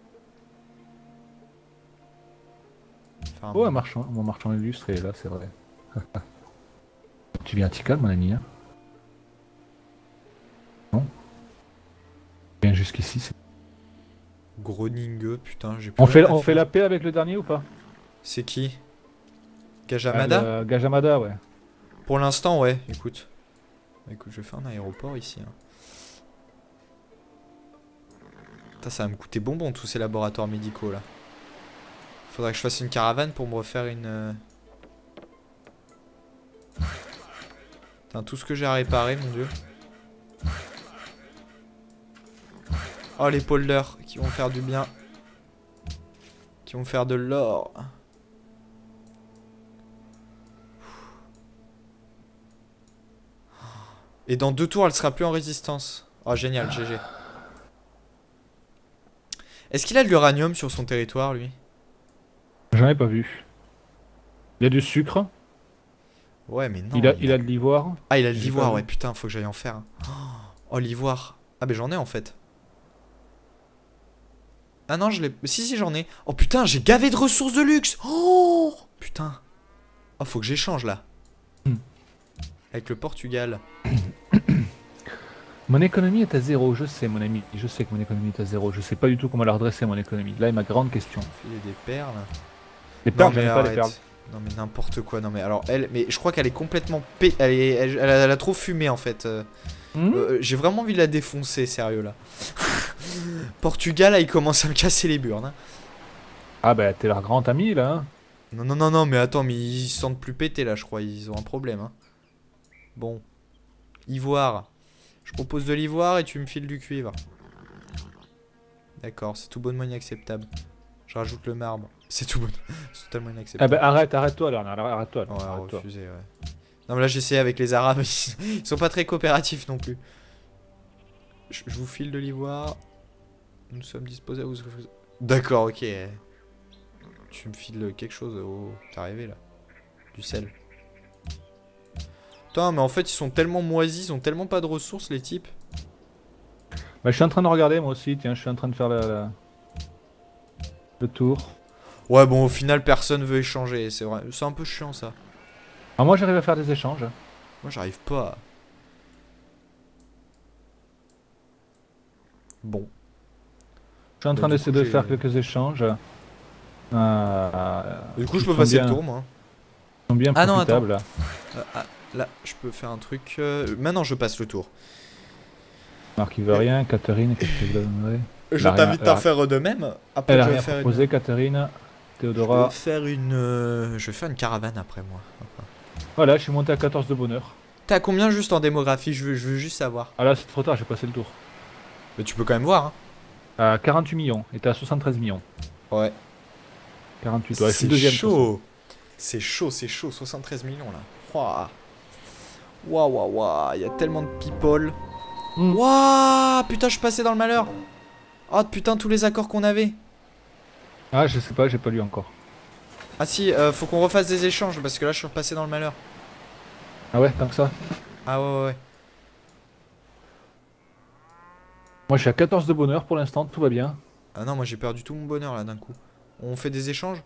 Faire un Oh, un marchand illustre est là, c'est vrai. Tu viens à Tikal, mon ami, hein? Non? Tu viens jusqu'ici, c'est... Groningue, putain, j'ai plus On rien à fait faire. la paix avec le dernier ou pas? C'est qui? Gajamada? Gajamada, ouais. Pour l'instant, ouais, écoute. Écoute, je vais faire un aéroport ici. Hein. Putain, ça va me coûter bonbon tous ces laboratoires médicaux là. Faudrait que je fasse une caravane pour me refaire une... Putain, tout ce que j'ai à réparer, mon dieu. Oh, les polders qui vont faire du bien. Qui vont faire de l'or. Et dans 2 tours, elle sera plus en résistance. Oh, génial, GG. Est-ce qu'il a de l'uranium sur son territoire, lui? J'en ai pas vu. Il y a du sucre, Ouais, mais non. il a de l'ivoire. Ah, il a de J'ai l'ivoire, pas ouais, vu. putain, faut que j'aille en faire. Oh, l'ivoire. Ah, ben j'en ai en fait. Ah non, je l'ai... Si, j'en ai. Oh putain, j'ai gavé de ressources de luxe. Oh putain. Oh, faut que j'échange là. Avec le Portugal. Mon économie est à zéro, je sais mon ami, je sais que mon économie est à zéro, je sais pas du tout comment la redresser mon économie. Là est ma grande question. Filer des perles. Les Non perles, mais j'aime pas les arrête. perles. Non mais n'importe quoi. Non mais alors elle... Mais je crois qu'elle est complètement elle a trop fumé en fait. J'ai vraiment envie de la défoncer, sérieux là. Portugal, là, il commence à me casser les burnes. Hein. Ah bah t'es leur grand ami là. Hein. Non, non, non, non, mais attends, mais ils se sentent plus pétés là, je crois. Ils ont un problème. Hein. Bon. Ivoire. Je propose de l'ivoire et tu me files du cuivre. D'accord, c'est tout bonnement inacceptable. Je rajoute le marbre. C'est tout bon. C'est totalement Ah inacceptable. bah arrête-toi là, arrête-toi. Ouais, Arrête-toi. refusé, ouais. Non, mais là, j'essaie avec les Arabes. Ils sont pas très coopératifs non plus. Je vous file de l'ivoire. Nous sommes disposés à vous... D'accord, ok. Tu me files quelque chose. Oh, t'es arrivé là. Du sel. Putain, mais en fait, ils sont tellement moisis, ils ont tellement pas de ressources, les types. Bah je suis en train de regarder moi aussi, tiens, je suis en train de faire le tour. Ouais, bon, au final, personne veut échanger. C'est vrai. C'est un peu chiant, ça. Alors moi j'arrive à faire des échanges. Moi, j'arrive pas. Bon. Je suis en train du d'essayer coup, de j'ai- faire quelques échanges. Du coup, je Ils peux sont passer bien- le tour, moi. Ils sont bien Ah non, attends. profitables. Là. Ah, là, je peux faire un truc. Maintenant, je passe le tour. Marc, il veut rien. Catherine, qu'est-ce que vous donnerez? Je t'invite à faire de même. Après, Elle a je vais rien faire proposé, Catherine. Théodora. je vais faire une caravane après moi. Voilà, je suis monté à 14 de bonheur. T'as combien juste en démographie? Je veux juste savoir. Ah là, c'est trop tard, j'ai passé le tour. Mais tu peux quand même voir, hein. À 48 millions, et t'es à 73 millions. Ouais. 48, ouais, je suis C'est deuxième. de toute façon. chaud. C'est chaud. 73 millions là. Waouh. Waouh. Il y a tellement de people. Mm. Waouh. Putain, je suis passé dans le malheur. Oh putain, tous les accords qu'on avait. Ah, je sais pas, j'ai pas lu encore. Ah si, faut qu'on refasse des échanges parce que là, je suis repassé dans le malheur. Ah ouais, tant que ça. Ah ouais. Moi, je suis à 14 de bonheur pour l'instant, tout va bien. Ah non, moi j'ai perdu tout mon bonheur là d'un coup. On fait des échanges?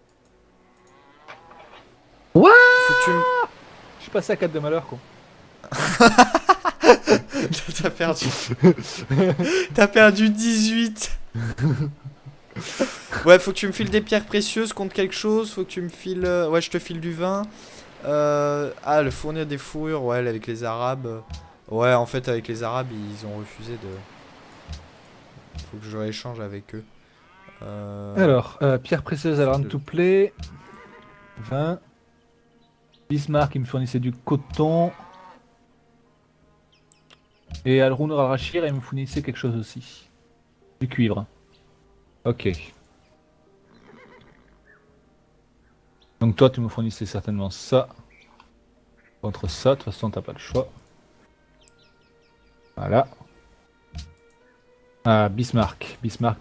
What? Faut que tu me... Je suis passé à 4 de malheur, quoi. T'as perdu. T'as perdu 18. Ouais, faut que tu me files des pierres précieuses contre quelque chose. Faut que tu me files... Ouais, je te file du vin. Ah, le fournir des fourrures. Ouais, avec les Arabes. Ouais, en fait, avec les Arabes, ils ont refusé de... Faut que je rééchange avec eux. Alors, pierre précieuse à l'arme to play. 20. Bismarck, il me fournissait du coton. Et Al-Roun al-Rashir, il me fournissait quelque chose aussi. Du cuivre. Ok. Donc toi, tu me fournissais certainement ça. Contre ça, de toute façon, t'as pas le choix. Voilà. Ah, Bismarck. Bismarck.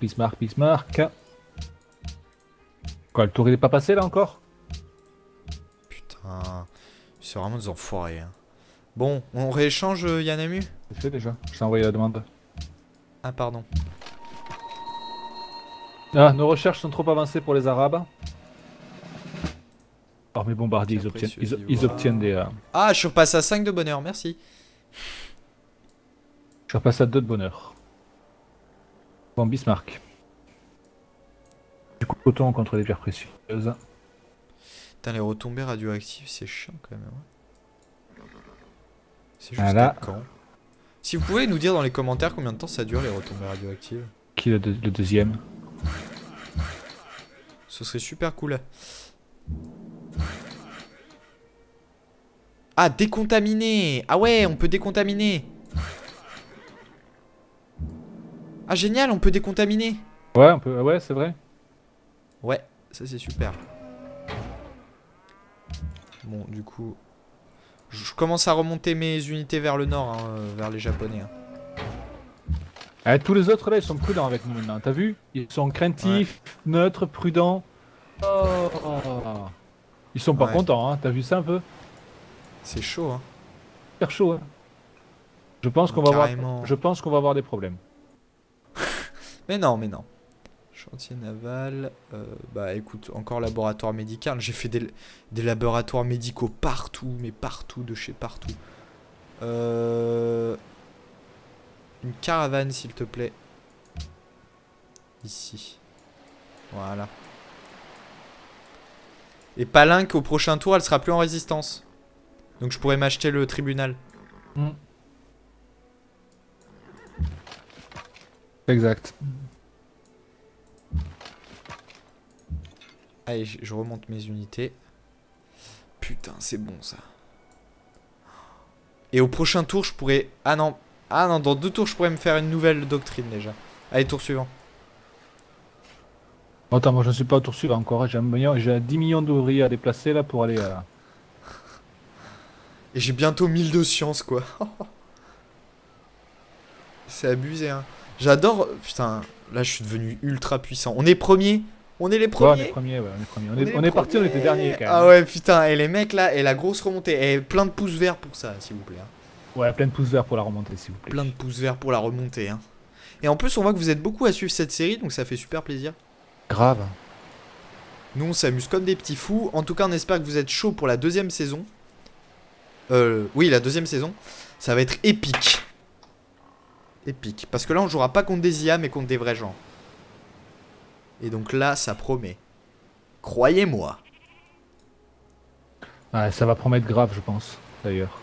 Quoi, le tour il est pas passé là encore? Putain... C'est vraiment des enfoirés. Hein. Bon, on rééchange Yanamu? Je sais déjà, je t'ai envoyé la demande. Ah, pardon. Ah, nos recherches sont trop avancées pour les Arabes. Oh, mes bombardiers, ils obtiennent, ils obtiennent des... Ah, je suis repassé à 5 de bonheur, merci. Je repasse à 2 de bonheur. Bon, Bismarck. Du coup, coton contre les pierres précieuses. Putain, les retombées radioactives, c'est chiant quand même. Ouais. C'est juste Voilà. quand. Si vous pouvez nous dire dans les commentaires combien de temps ça dure les retombées radioactives. Qui est le deuxième? Ce serait super cool. Ah, décontaminer. Ah ouais, on peut décontaminer. Ah génial, on peut décontaminer. Ouais, on peut... ouais, c'est vrai. Ouais, ça c'est super. Bon, du coup... Je commence à remonter mes unités vers le nord, hein, vers les Japonais. Hein. Ah, tous les autres là, ils sont prudents avec nous maintenant. T'as vu? Ils sont craintifs, neutres, prudents. Oh. Ils sont pas contents, hein. T'as vu ça un peu? C'est chaud, hein. Super chaud, hein. Je pense qu'on va avoir des problèmes. Mais non. Chantier naval. Bah écoute, encore laboratoire médical. J'ai fait des laboratoires médicaux partout, mais partout, de chez partout. Une caravane, s'il te plaît. Ici. Voilà. Et Palinque, au prochain tour, elle sera plus en résistance. Donc je pourrais m'acheter le tribunal. Exact. Allez, je remonte mes unités. Putain, c'est bon ça. Et au prochain tour, je pourrais... Ah non, dans 2 tours, je pourrais me faire une nouvelle doctrine déjà. Allez, tour suivant. Attends, moi je ne suis pas au tour suivant encore. J'ai 10 millions d'ouvriers à déplacer là pour aller... Et j'ai bientôt 1000 de science, quoi. C'est abusé, hein. J'adore... Putain, là, je suis devenu ultra puissant. On est premier. On est les premiers. Ouais, on est premiers, ouais, on est premiers. On est parti, on était dernier quand même. Ah ouais, putain, et les mecs là, et la grosse remontée. Et plein de pouces verts pour ça, s'il vous plaît. Hein. Ouais, plein de pouces verts pour la remontée, s'il vous plaît. Plein de pouces verts pour la remontée, hein. Et en plus, on voit que vous êtes beaucoup à suivre cette série, donc ça fait super plaisir. Grave. Nous, on s'amuse comme des petits fous. En tout cas, on espère que vous êtes chaud pour la 2e saison. Oui, la 2e saison. Ça va être épique. épique. Parce que là, on jouera pas contre des IA, mais contre des vrais gens. Et donc là, ça promet. Croyez-moi. Ouais, ça va promettre grave, je pense, d'ailleurs.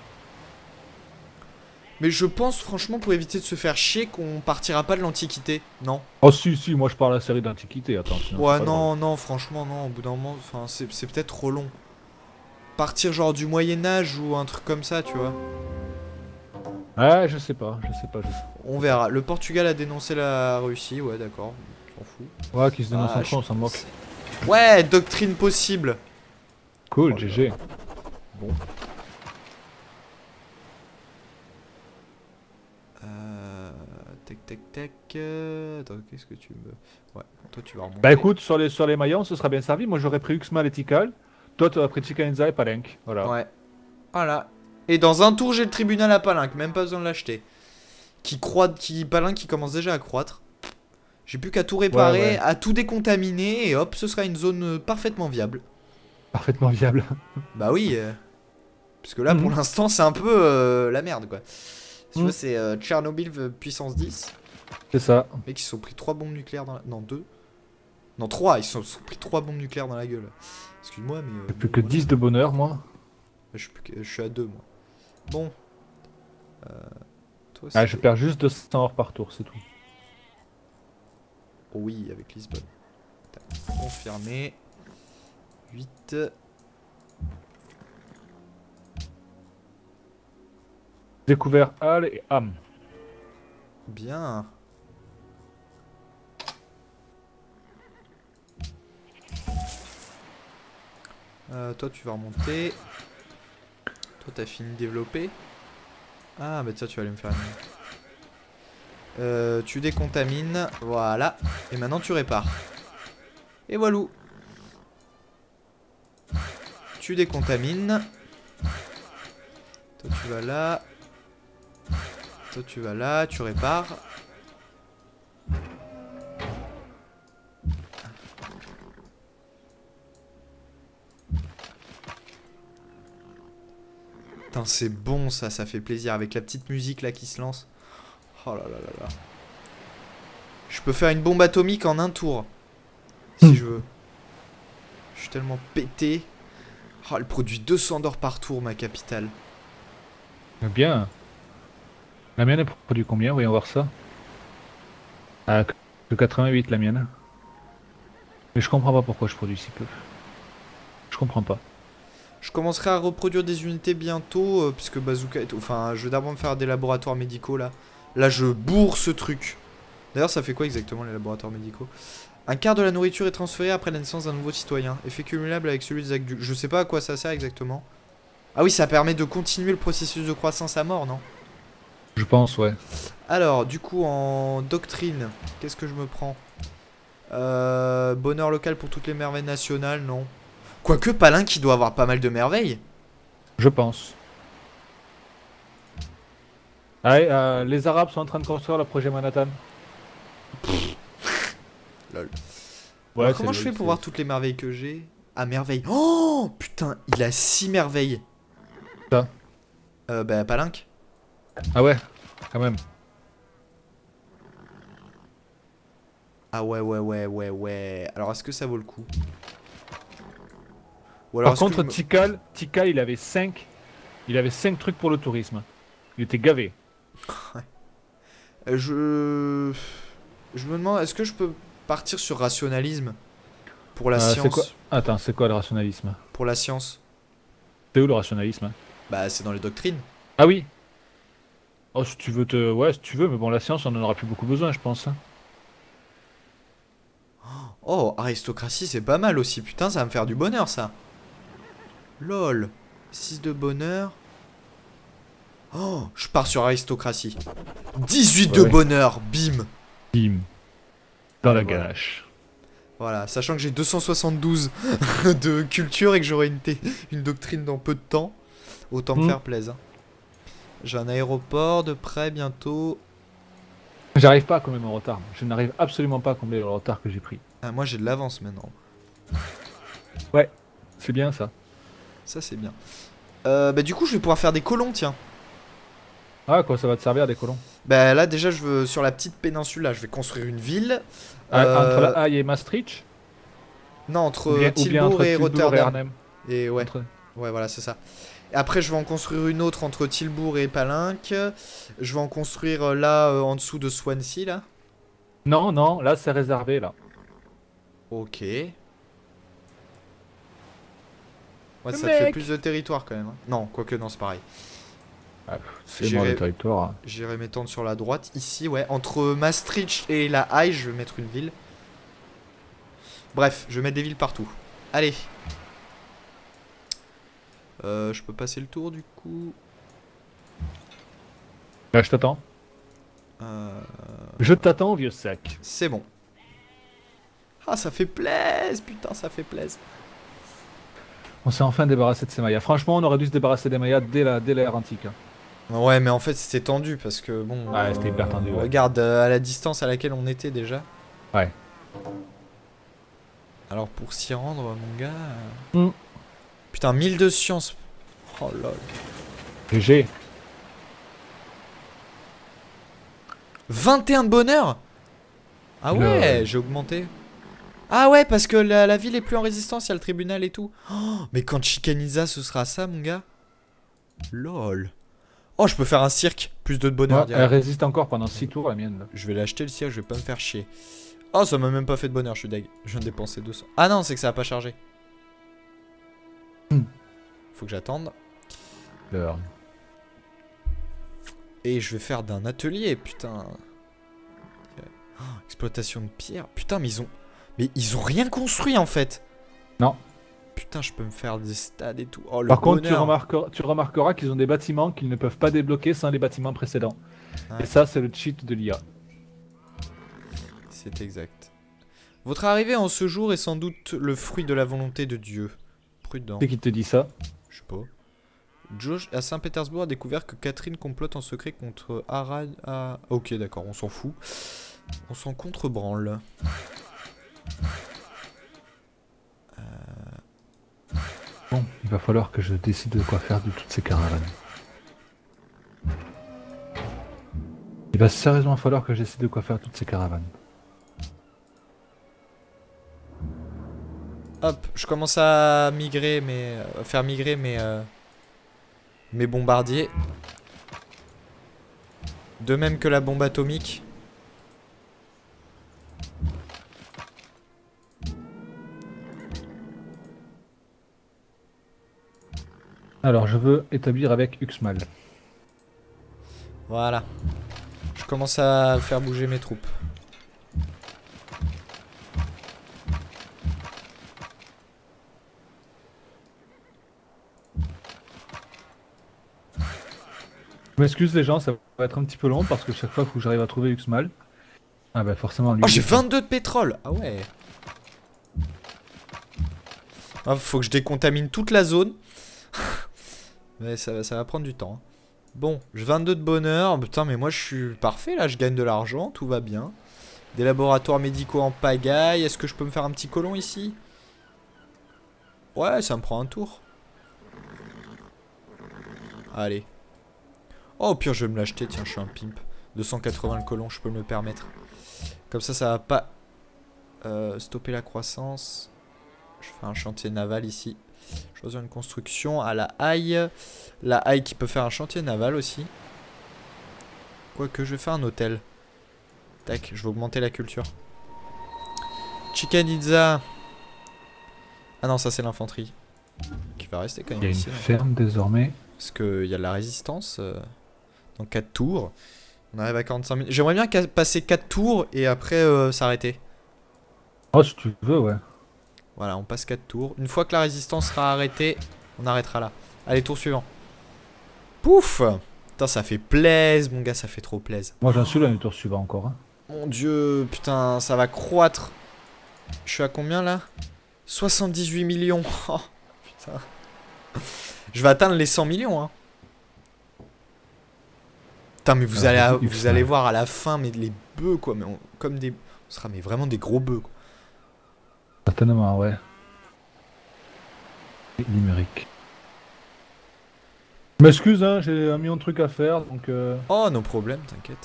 Mais je pense, franchement, pour éviter de se faire chier, qu'on partira pas de l'Antiquité. Non. Oh si, moi je parle de la série d'Antiquité, attends. Sinon, Ouais, c'est pas non, non, franchement, non. Au bout d'un moment, enfin, c'est peut-être trop long. Partir genre du Moyen-Âge ou un truc comme ça, tu vois. drôle. Ouais, je sais pas. On verra. Le Portugal a dénoncé la Russie, ouais, d'accord. On s'en fout. Ouais, qui se dénonce Ah, entre eux, on s'en moque. Ouais, doctrine possible. Cool, Oh là GG. Bon. Tac, tac, tac. Attends, qu'est-ce que tu me... Ouais, toi tu vas remonter. Bah écoute, sur les maillons, ce sera bien servi. Moi j'aurais pris Uxmal et Tikal. Toi, tu aurais pris Chikenza et Palenque. Voilà. Ouais. Voilà. Et dans un tour, j'ai le tribunal à Palinque, même pas besoin de l'acheter. Palinque qui commence déjà à croître. J'ai plus qu'à tout réparer, Ouais. à tout décontaminer, et hop, ce sera une zone parfaitement viable. Parfaitement viable. Bah oui. Parce que là, pour l'instant, c'est un peu la merde, quoi. Si tu vois, c'est Tchernobyl puissance 10. C'est ça. Les mecs, ils se sont pris 3 bombes nucléaires dans la... Non, 2. Non, 3. Ils se sont pris 3 bombes nucléaires dans la gueule. Excuse-moi, mais... J'ai plus que 10 de bonheur, moi. Je suis à 2, moi. Bon. Toi, Ah, je perds juste 200 heures par tour, c'est tout. Oh oui, avec Lisbonne. Tac, confirmé. 8. Découvert Halle et Ham. Bien. Toi, tu vas remonter. Toi, t'as fini de développer. Ah, bah tiens, tu vas aller me faire une... tu décontamines. Voilà. Et maintenant, tu répares. Et voilà. Tu décontamines. Toi, tu vas là. Toi, tu vas là. Tu répares. Putain, c'est bon ça, ça fait plaisir avec la petite musique là qui se lance. Oh là là là là. Je peux faire une bombe atomique en un tour. Si je veux. Je suis tellement pété. Oh, elle produit 200 d'or par tour, ma capitale. Bien. La mienne, elle produit combien? Voyons voir ça. Ah, que 88 la mienne. Mais je comprends pas pourquoi je produis si peu. Je comprends pas. Je commencerai à reproduire des unités bientôt, puisque Bazooka est... Enfin, je vais d'abord me faire des laboratoires médicaux, là. Là, je bourre ce truc. D'ailleurs, ça fait quoi exactement, les laboratoires médicaux? Un quart de la nourriture est transféré après la naissance d'un nouveau citoyen. Effet cumulable avec celui des adultes. Je sais pas à quoi ça sert exactement. Ah oui, ça permet de continuer le processus de croissance à mort, non? Je pense, ouais. Alors, du coup, en doctrine, qu'est-ce que je me prends? Bonheur local pour toutes les merveilles nationales, non. Quoique, Palin qui doit avoir pas mal de merveilles. Je pense. Allez, les Arabes sont en train de construire le projet Manhattan. Lol. Ouais, Alors, comment je fais pour voir toutes les merveilles que j'ai? Ah, merveille. Oh, putain, il a 6 merveilles. Ça. Bah, Palinque. Ah ouais, quand même. Ah ouais. Alors, est-ce que ça vaut le coup? Ou alors, Par contre, Tikal, il avait 5. Il avait 5 trucs pour le tourisme. Il était gavé. Je me demande, est-ce que je peux partir sur rationalisme pour la C'est quoi... science? Attends, c'est quoi le rationalisme? Pour la science? C'est où le rationalisme? Bah, c'est dans les doctrines. Ah oui. Oh, si tu veux te... Ouais, si tu veux, mais bon, la science, on en aura plus beaucoup besoin, je pense. Oh, aristocratie, c'est pas mal aussi. Putain, ça va me faire du bonheur, ça. Lol. 6 de bonheur. Oh, je pars sur aristocratie. 18 de Ouais. bonheur, bim. Bim. Dans la Voilà. ganache. Voilà, sachant que j'ai 272 de culture et que j'aurai une doctrine dans peu de temps. Autant me faire plaisir. J'ai un aéroport de près bientôt. J'arrive pas à combler mon retard. Je n'arrive absolument pas à combler le retard que j'ai pris. Ah, moi j'ai de l'avance maintenant. Ouais, c'est bien ça. Ça c'est bien. Bah du coup je vais pouvoir faire des colons, tiens. Ah, quoi, ça va te servir des colons? Bah là déjà je veux sur la petite péninsule là, je vais construire une ville. Ah, entre la Euh, Haye et Maastricht? Non, entre Ou bien Tilbourg entre et Tilburg et Rotterdam. Arnhem? Et ouais, Entre... ouais voilà c'est ça. Et après je vais en construire une autre entre Tilbourg et Palenque. Je vais en construire là en dessous de Swansea là. Non, non, là c'est réservé là. Ok. Ouais Le ça te fait mec. plus de territoire quand même, hein. Non, quoique non c'est pareil. Ah, c'est moi le territoire. J'irai m'étendre sur la droite. Ici ouais, entre Maastricht et la Haye je vais mettre une ville. Bref, je vais mettre des villes partout. Allez. Je peux passer le tour du coup. Là, je t'attends. Euh, Je t'attends, vieux sac. C'est bon. Ah, ça fait plaisir, putain, ça fait plaisir. On s'est enfin débarrassé de ces Mayas. Franchement, on aurait dû se débarrasser des Mayas dès l'ère antique, hein. Ouais, mais en fait, c'était tendu parce que bon. Ouais, c'était hyper tendu, ouais. Regarde à la distance à laquelle on était déjà. Ouais. Alors, pour s'y rendre, mon gars. Mm. Putain, 1000 de science. Oh lol. GG. 21 de bonheur. Ah ouais, j'ai augmenté. Ah ouais, parce que la ville est plus en résistance, il y a le tribunal et tout. Oh, mais quand Chichen ce sera ça, mon gars. Lol. Oh, je peux faire un cirque. Plus de bonheur, Ouais, elle direct. résiste encore pendant 6 tours, la mienne. Là. Je vais l'acheter le cirque, je vais pas me faire chier. Oh, ça m'a même pas fait de bonheur, je suis deg. Je viens de dépenser 200. Ah non, c'est que ça a pas chargé. Faut que j'attende. Leur. Et je vais faire d'un atelier, putain. Oh, exploitation de pierre. Putain, mais ils ont rien construit en fait. Non. Putain, je peux me faire des stades et tout. Oh, le Par contre, bonheur. tu remarqueras qu'ils ont des bâtiments qu'ils ne peuvent pas débloquer sans les bâtiments précédents. Ouais. Et ça, c'est le cheat de l'IA. C'est exact. Votre arrivée en ce jour est sans doute le fruit de la volonté de Dieu. Prudent. C'est qui te dit ça? Je sais pas. Josh à Saint-Pétersbourg a découvert que Catherine complote en secret contre Arad. Ok, d'accord, on s'en fout. On s'en contre-branle. Bon, il va falloir que je décide de quoi faire de toutes ces caravanes. Il va sérieusement falloir que je décide de quoi faire de toutes ces caravanes. Hop, je commence à migrer, faire migrer mes bombardiers. De même que la bombe atomique. Alors, je veux établir avec Uxmal. Voilà. Je commence à faire bouger mes troupes. Je m'excuse les gens, ça va être un petit peu long parce que chaque fois il faut que j'arrive à trouver Uxmal. Ah bah forcément lui. Oh, j'ai 22 de pétrole. Ah ouais. Ah, faut que je décontamine toute la zone. Mais ça va prendre du temps, hein. Bon, j'ai 22 de bonheur. Putain, mais moi je suis parfait là, je gagne de l'argent, tout va bien. Des laboratoires médicaux en pagaille. Est-ce que je peux me faire un petit colon ici? Ouais, ça me prend un tour. Allez. Oh, au pire, je vais me l'acheter. Tiens, je suis un pimp. 280 le colon, je peux me le permettre. Comme ça va pas stopper la croissance. Je fais un chantier naval ici. Choisir une construction à la Haye. La Haye qui peut faire un chantier naval aussi. Quoique, je vais faire un hôtel. Tac, je vais augmenter la culture. Chichen Itza. Ah non, ça c'est l'infanterie. Qui va rester quand même Il y a une ici. ferme désormais. Parce qu'il y a de la résistance. Dans 4 tours. On arrive à 45 minutes. J'aimerais bien passer 4 tours et après s'arrêter. Oh si tu veux ouais. Voilà, on passe 4 tours. Une fois que la résistance sera arrêtée, on arrêtera là. Allez, tour suivant. Pouf! Putain, ça fait plaise, mon gars, ça fait trop plaise. Moi j'en suis là, le tour suivant encore. Hein. Mon dieu, putain, ça va croître. Je suis à combien là? 78 millions. Oh, putain. Je vais atteindre les 100 millions, hein. Putain, mais vous allez voir à la fin, mais les bœufs, quoi. Mais comme des... On sera mais vraiment des gros bœufs, quoi. Certainement, ouais. Limerick. Je m'excuse, hein, j'ai un million de trucs à faire, donc... Oh, nos problèmes, t'inquiète.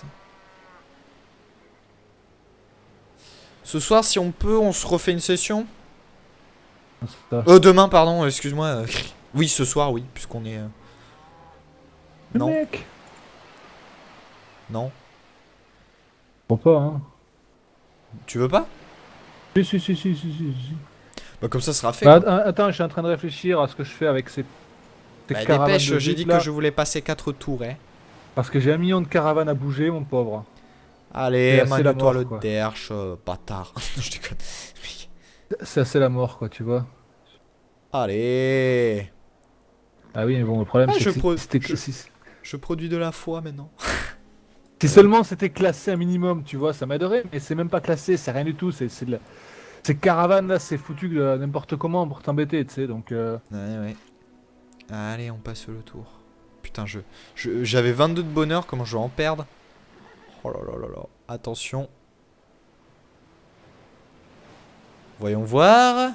Ce soir, si on peut, on se refait une session. Demain, pardon, excuse-moi. Oui, ce soir, oui, puisqu'on est... Non. Mec. Non. Bon pas, hein. Tu veux pas? Si. Bah comme ça sera fait. Bah, attends, je suis en train de réfléchir à ce que je fais avec ces Bah, caravanes dépêche, de j'ai dit vide, là. que je voulais passer 4 tours, hein. Parce que j'ai un million de caravanes à bouger, mon pauvre. Allez, C'est la manie-toi mort, le quoi. derche, bâtard. Je déconne. C'est assez la mort, quoi, tu vois. Allez. Ah oui, mais bon, le problème, Ah, c'est que je produis de la foi maintenant. si seulement c'était classé un minimum, tu vois, ça m'aiderait, mais c'est même pas classé, c'est rien du tout, ces caravanes là, c'est foutu n'importe comment pour t'embêter, tu sais, donc... Ouais. Allez, on passe le tour. Putain, j'avais 22 de bonheur, comment je vais en perdre? Oh là là là là. Attention. Voyons voir.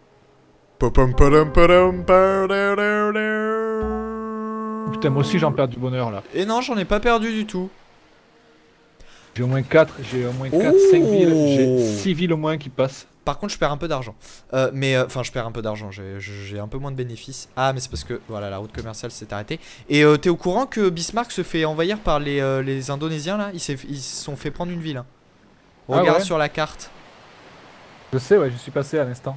Putain, moi aussi j'en perds du bonheur, là. Et non, j'en ai pas perdu du tout. J'ai au moins 4, 5 villes, j'ai 6 villes au moins qui passent. Par contre, je perds un peu d'argent. Enfin, je perds un peu d'argent. J'ai un peu moins de bénéfices. Ah, mais c'est parce que voilà, la route commerciale s'est arrêtée. Et t'es au courant que Bismarck se fait envahir par les Indonésiens là? Ils se sont fait prendre une ville. Hein. Regarde ouais. sur la carte. Je sais, ouais, je suis passé à l'instant.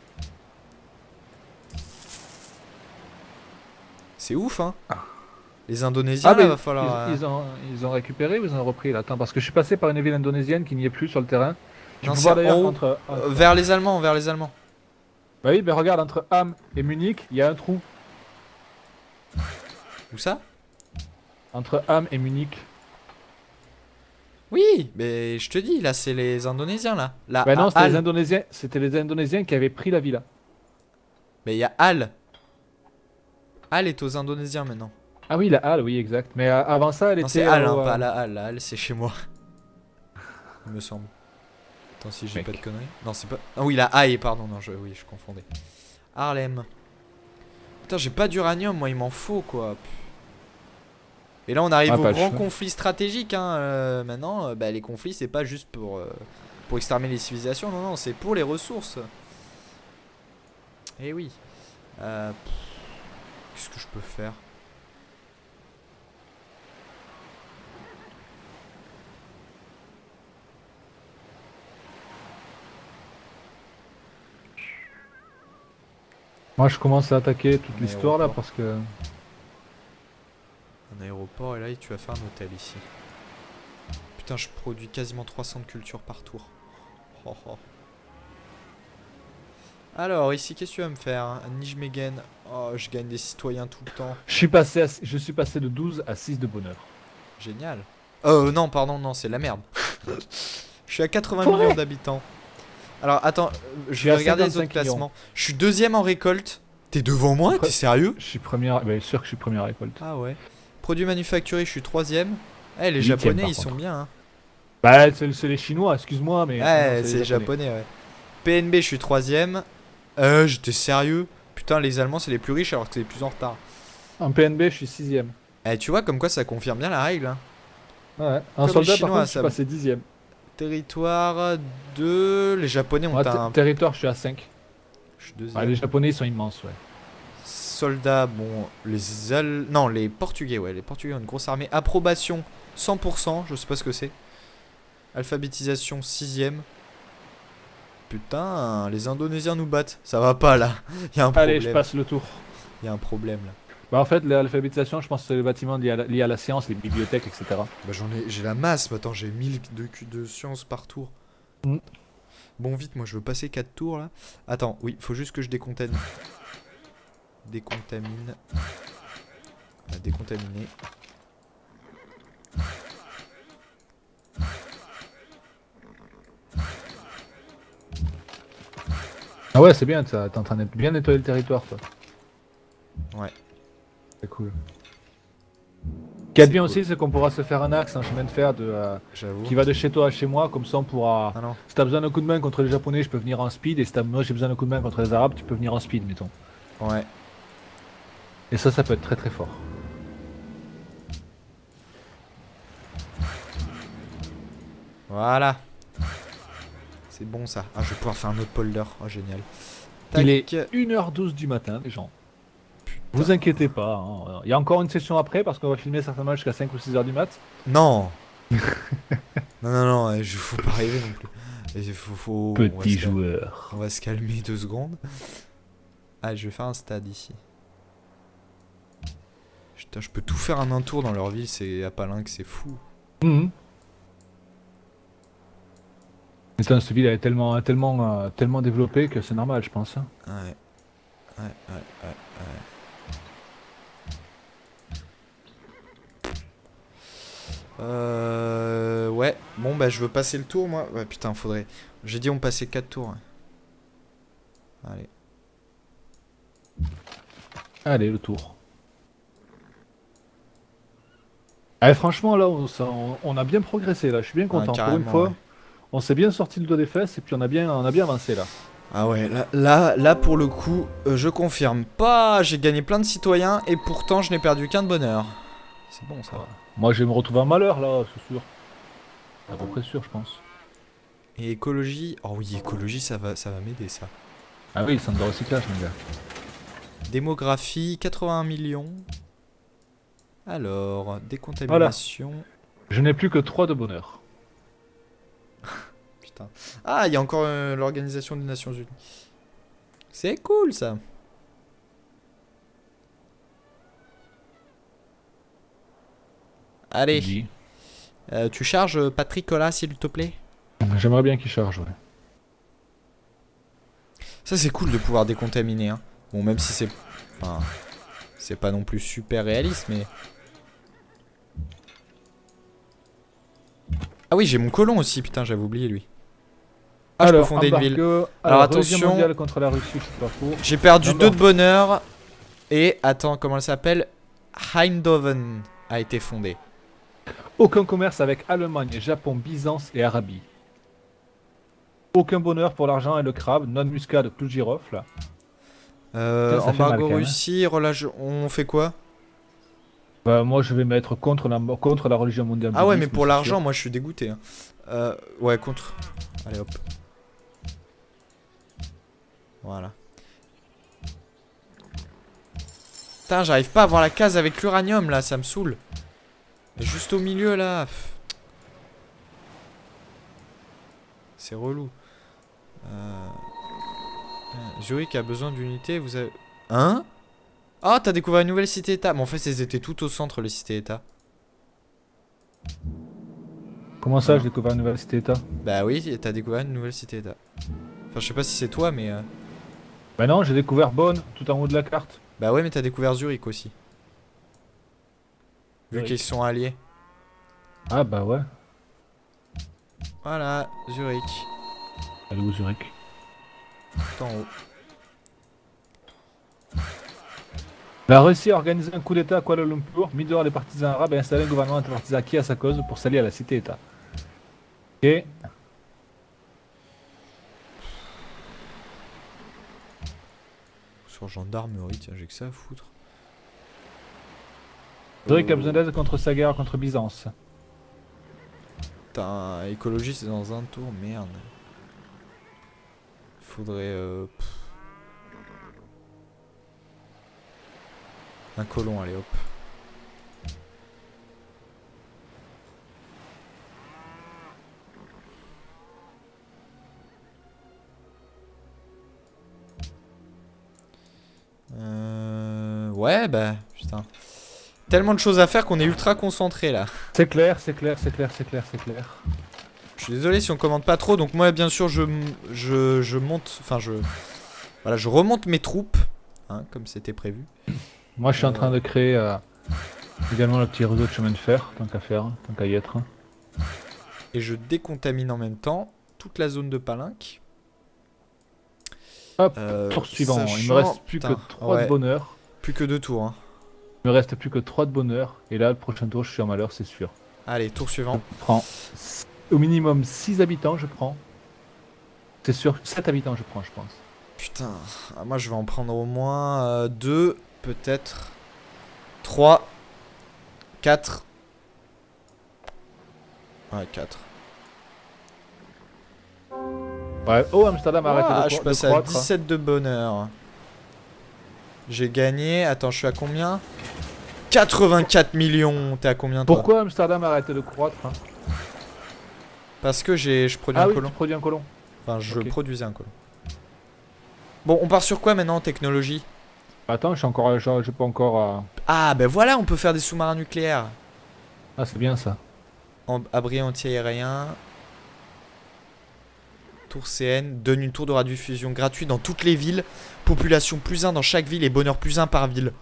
C'est ouf, hein. Les Indonésiens, là, va falloir. Ils ont récupéré ou ils ont repris là? Attends, parce que je suis passé par une ville indonésienne qui n'y est plus sur le terrain. Tu Non, peux c'est voir d'ailleurs en haut. entre... Vers les Allemands, vers les Allemands. Bah oui, mais regarde, entre Ham et Munich, il y a un trou. Où ça? Entre Ham et Munich. Oui, mais je te dis, là, c'est les Indonésiens, là. Là, Bah non, à Halle. c'était les Indonésiens qui avaient pris la ville. Mais il y a Halle. Halle est aux Indonésiens maintenant. Ah oui, la Halle, oui, exact. Mais avant ça, elle Non, était... c'est Halle, hein, pas la Halle. La Halle, c'est chez moi. Il me semble. Attends, si j'ai Mec. pas de conneries. Non, c'est pas. Ah oui, la Halle, pardon. Non, oui, je confondais. Harlem. Putain, j'ai pas d'uranium, moi, il m'en faut, quoi. Et là, on arrive au grand conflit stratégique. Hein. Maintenant, bah, les conflits, c'est pas juste pour exterminer les civilisations. Non, non, c'est pour les ressources. Eh oui. Qu'est-ce que je peux faire? Moi, je commence à attaquer toute l'histoire là parce que... Un aéroport, et là, tu vas faire un hôtel ici. Putain, je produis quasiment 300 de culture par tour. Oh, oh. Alors, ici, qu'est-ce que tu vas me faire? Un Nijmegen. Oh, je gagne des citoyens tout le temps. Je suis passé de 12 à 6 de bonheur. Génial. Non, pardon, non, c'est la merde. Je suis à 80 millions d'habitants. Alors, attends, je vais regarder les autres classements. Je suis deuxième en récolte. T'es devant moi? T'es sérieux? Je suis première, bien sûr que je suis première récolte. Ah ouais. Produits manufacturés, je suis troisième. Eh, les Japonais, ils sont bien, hein. Bah, c'est les Chinois, excuse-moi, mais... Ouais, c'est les Japonais, ouais. PNB, je suis troisième. J'étais sérieux. Putain, les Allemands, c'est les plus riches alors que c'est les plus en retard. En PNB, je suis sixième. Eh, tu vois, comme quoi ça confirme bien la règle, hein. Ouais, en soldat, par contre, je suis passé dixième. Territoire 2, les Japonais ont un... Territoire, je suis à 5. Je suis deuxième. Ouais, les Japonais, ils sont immenses, ouais. Soldats, bon, Non, les Portugais, ouais, les Portugais ont une grosse armée. Approbation, 100%, je sais pas ce que c'est. Alphabétisation, 6ème. Putain, les Indonésiens nous battent. Ça va pas, là. Y'a un problème. Allez, je passe le tour. Y'a un problème, là. Bah en fait, l'alphabétisation, je pense que c'est le bâtiment lié à la science, les bibliothèques, etc. Bah j'ai la masse, mais attends, j'ai 1000 de science par tour. Bon, vite, moi je veux passer 4 tours, là. Attends, oui, faut juste que je décontamine. Décontamine. On a décontaminé. Ah ouais, c'est bien, t'es en train de bien nettoyer le territoire, toi. Ouais. C'est cool. Ce qui est bien aussi, c'est qu'on pourra se faire un axe, un chemin de fer qui va de chez toi à chez moi, comme ça on pourra... Ah non. Si t'as besoin d'un coup de main contre les Japonais, je peux venir en speed, et si moi j'ai besoin d'un coup de main contre les Arabes, tu peux venir en speed, mettons. Ouais. Et ça peut être très très fort. Voilà. C'est bon ça. Ah, je vais pouvoir faire un autre polder. Oh, génial. Tac. Il est 1h12 du matin, les gens. Vous inquiétez pas, hein. Il y a encore une session après parce qu'on va filmer certainement jusqu'à 5 ou 6h du mat. Non. Non, faut pas rêver non plus. Faut... Petit joueur. On va se calmer 2 secondes. Ah, je vais faire un stade ici. Putain, je peux tout faire en un tour dans leur ville, c'est à Palinque, c'est fou. Putain, cette ville elle est tellement développée que c'est normal, je pense. Hein. Ouais. Ouais. Bon, bah, je veux passer le tour, moi. Ouais, putain, faudrait... J'ai dit on passait 4 tours. Ouais. Allez. Allez, le tour. Allez, franchement, là, on a bien progressé, là. Je suis bien content. Pour une fois, ouais. On s'est bien sorti le dos des fesses et puis on a bien avancé, là. Ah ouais, là pour le coup, je confirme. Pas, j'ai gagné plein de citoyens et pourtant je n'ai perdu qu'un de bonheur. C'est bon, ça. Ouais. Moi, je vais me retrouver en malheur, là, c'est sûr. À peu près sûr, je pense. Et écologie... Oh oui, écologie, ça va m'aider, ça. Ah oui, le centre de recyclage, mon gars. Démographie, 81 millions. Alors, décontamination... Voilà. Je n'ai plus que 3 de bonheur. Putain. Ah, il y a encore l'Organisation des Nations Unies. C'est cool, ça. Allez. Tu charges Patrick là, s'il te plaît? J'aimerais bien qu'il charge, ouais. Ça, c'est cool de pouvoir décontaminer, hein. Bon, même si c'est... Enfin... C'est pas non plus super réaliste, mais... Ah oui, j'ai mon colon aussi, putain, j'avais oublié, lui. Ah, alors, je peux fonder une ville. Alors, attention... Contre la Russie, j'ai perdu 2 de bonheur. Et, attends, comment elle s'appelle? Eindhoven a été fondée. Aucun commerce avec Allemagne, Japon, Byzance et Arabie. Aucun bonheur pour l'argent et le crabe, non muscade, clou de girofle. Embargo Russie, on fait quoi? Bah, moi je vais mettre contre la religion mondiale. Ah ouais, mais pour l'argent, moi je suis dégoûté. Hein. Ouais, contre. Allez hop. Voilà. Putain, j'arrive pas à voir la case avec l'uranium là, ça me saoule. Juste au milieu là. C'est relou. Zurich a besoin d'unité, vous avez... Hein? Ah, t'as découvert une nouvelle cité-état. Mais en fait, elles étaient tout au centre, les cités-états. Comment ça, j'ai découvert une nouvelle cité-état? Bah oui, t'as découvert une nouvelle cité-état. Enfin, je sais pas si c'est toi, mais... Bah non, j'ai découvert Bonn, tout en haut de la carte. Bah ouais, mais t'as découvert Zurich aussi. Vu qu'ils sont alliés. Ah bah ouais. Voilà, Zurich. Elle est où Zurich? Tout en haut. La Russie a organisé un coup d'état à Kuala Lumpur, mis dehors les partisans arabes et installé un gouvernement anti-partisan qui à sa cause pour s'allier à la cité-état. Ok. Sur gendarmerie, tiens, j'ai que ça à foutre. Zurich a besoin d'aide contre sa guerre contre Byzance. Putain, écologie c'est dans un tour, merde. Faudrait... un colon, allez hop. Ouais, bah, putain. Tellement de choses à faire qu'on est ultra concentré là. C'est clair, c'est clair, c'est clair, c'est clair, c'est clair. Je suis désolé si on commande pas trop, donc moi bien sûr je monte, enfin voilà, je remonte mes troupes, hein, comme c'était prévu. Moi je suis en train de créer également le petit réseau de chemin de fer, tant qu'à faire, tant qu'à y être. Et je décontamine en même temps toute la zone de Palinque. Hop, tour suivant, il me reste plus que 3 de bonheur. Plus que 2 tours, hein. Il me reste plus que 3 de bonheur, et là le prochain tour je suis en malheur, c'est sûr. Allez, tour suivant. Je prends au minimum 6 habitants, je prends. C'est sûr, 7 habitants je prends, je pense. Putain, moi je vais en prendre au moins 2, peut-être 3, 4. Ouais, 4. Ouais. Oh, Amsterdam, arrête Ah, de, je suis de passé à croître. 17 de bonheur. J'ai gagné. Attends, je suis à combien? 84 millions. T'es à combien toi? Pourquoi Amsterdam arrête de croître hein? Parce que je produis Ah un oui, colon. tu produis un colon. Enfin, je Ok. produisais un colon. Bon, on part sur quoi maintenant en technologie? Attends, j'ai pas encore. Ah, ben voilà, on peut faire des sous-marins nucléaires. Ah, c'est bien ça. Abri anti-aérien. Tour CN donne une tour de radiodiffusion gratuite dans toutes les villes. Population +1 dans chaque ville et bonheur +1 par ville.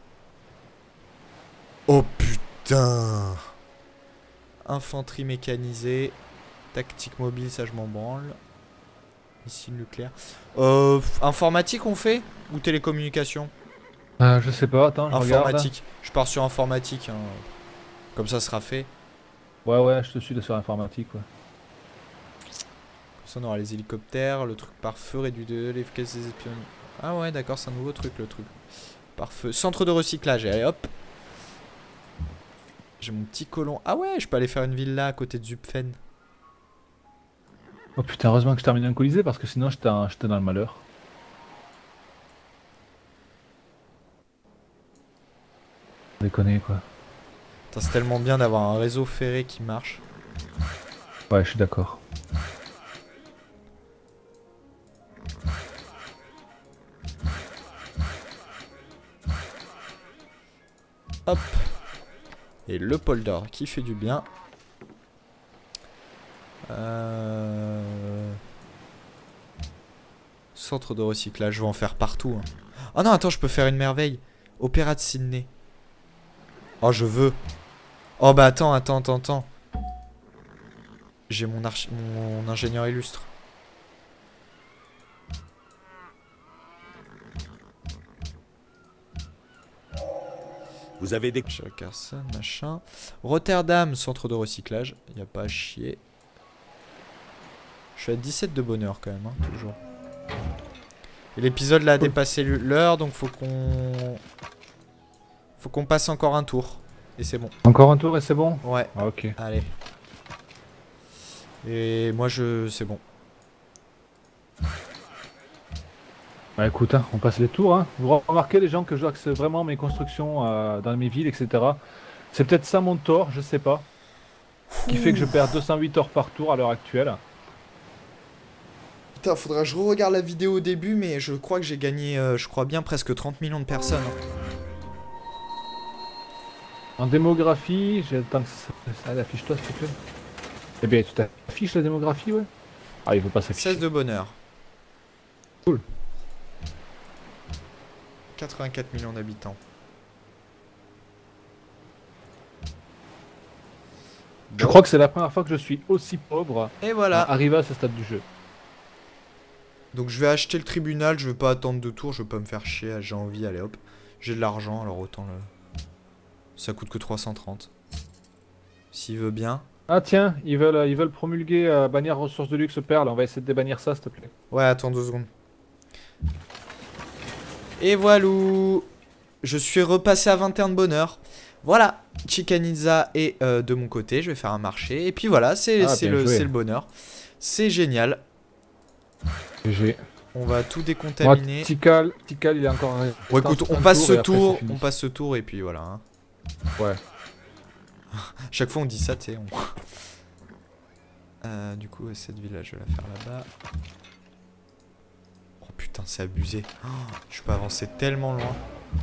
Oh putain. Infanterie mécanisée. Tactique mobile, ça je m'en branle. Missile nucléaire. Informatique on fait? Ou télécommunication? Je sais pas, attends, je regarde. Informatique. Je pars sur informatique. Hein. Comme ça sera fait. Ouais, je te suis sur informatique, ouais. Comme ça on aura les hélicoptères. Le truc par feu réduit de l'efficacité des espions. Ah ouais, d'accord, c'est un nouveau truc le truc. Par feu. Centre de recyclage. Allez hop. J'ai mon petit colon. Ah ouais, je peux aller faire une villa à côté de Zupfen. Oh putain, heureusement que je termine un colisée parce que sinon j'étais dans le malheur. Déconner quoi. Putain, c'est tellement bien d'avoir un réseau ferré qui marche. Ouais, je suis d'accord. Hop. Et le polder qui fait du bien. Centre de recyclage, je vais en faire partout. Hein. Oh non, attends, je peux faire une merveille. Opéra de Sydney. Oh, je veux. Oh bah attends. J'ai mon ingénieur illustre. Vous avez des... Carson, machin. Rotterdam, centre de recyclage. Y a pas à chier. Je suis à 17 de bonheur quand même, hein, toujours. Et l'épisode là a dépassé l'heure, donc faut qu'on passe encore un tour. Et c'est bon. Encore un tour et c'est bon? Ouais. Ah, ok. Allez. Et moi c'est bon. Bah écoute, hein, on passe les tours. Hein. Vous remarquez les gens que j'axe vraiment mes constructions dans mes villes, etc. C'est peut-être ça mon tort, je sais pas. Ce qui fait que je perds 208 heures par tour à l'heure actuelle. Putain, faudra que je re-regarde la vidéo au début, mais je crois que j'ai gagné, je crois bien, presque 30 millions de personnes. En démographie, j'attends que ça affiche-toi s'il te plaît. Eh bien, tu t'affiches la démographie, ouais? Ah, il veut pas s'afficher. 16 de bonheur. Cool. 84 millions d'habitants. Je crois que c'est la première fois que je suis aussi pauvre Et voilà. arrivé à ce stade du jeu. Donc je vais acheter le tribunal, je vais pas attendre 2 tours, je vais pas me faire chier, j'ai envie, allez hop. J'ai de l'argent, alors autant le... Ça coûte que 330. S'il veut bien. Ah tiens, ils veulent promulguer bannir ressources de luxe perles, on va essayer de débannir ça s'il te plaît. Ouais, attends 2 secondes. Et voilà. Je suis repassé à 21 de bonheur. Voilà, Chicanizza est de mon côté, je vais faire un marché. Et puis voilà, c'est le bonheur. C'est génial. GG. On va tout décontaminer. Tikal, il est encore... Bon écoute, on passe ce tour et puis voilà. Hein. Ouais. Chaque fois on dit ça, tu sais. Du coup, cette ville là, je vais la faire là-bas. Oh putain, c'est abusé. Oh, je peux avancer tellement loin.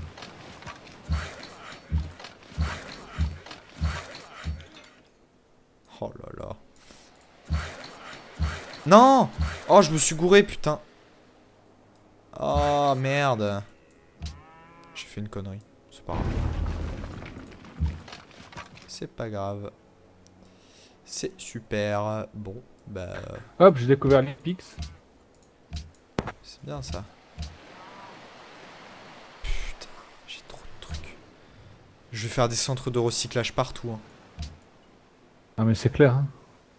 Oh là là. Non! Oh, je me suis gouré, putain. Oh, merde. J'ai fait une connerie. C'est pas grave. C'est pas grave. C'est super. Bon, bah... Hop, j'ai découvert l'Epix. C'est bien ça. Putain, j'ai trop de trucs. Je vais faire des centres de recyclage partout. Hein. Ah mais c'est clair. Hein.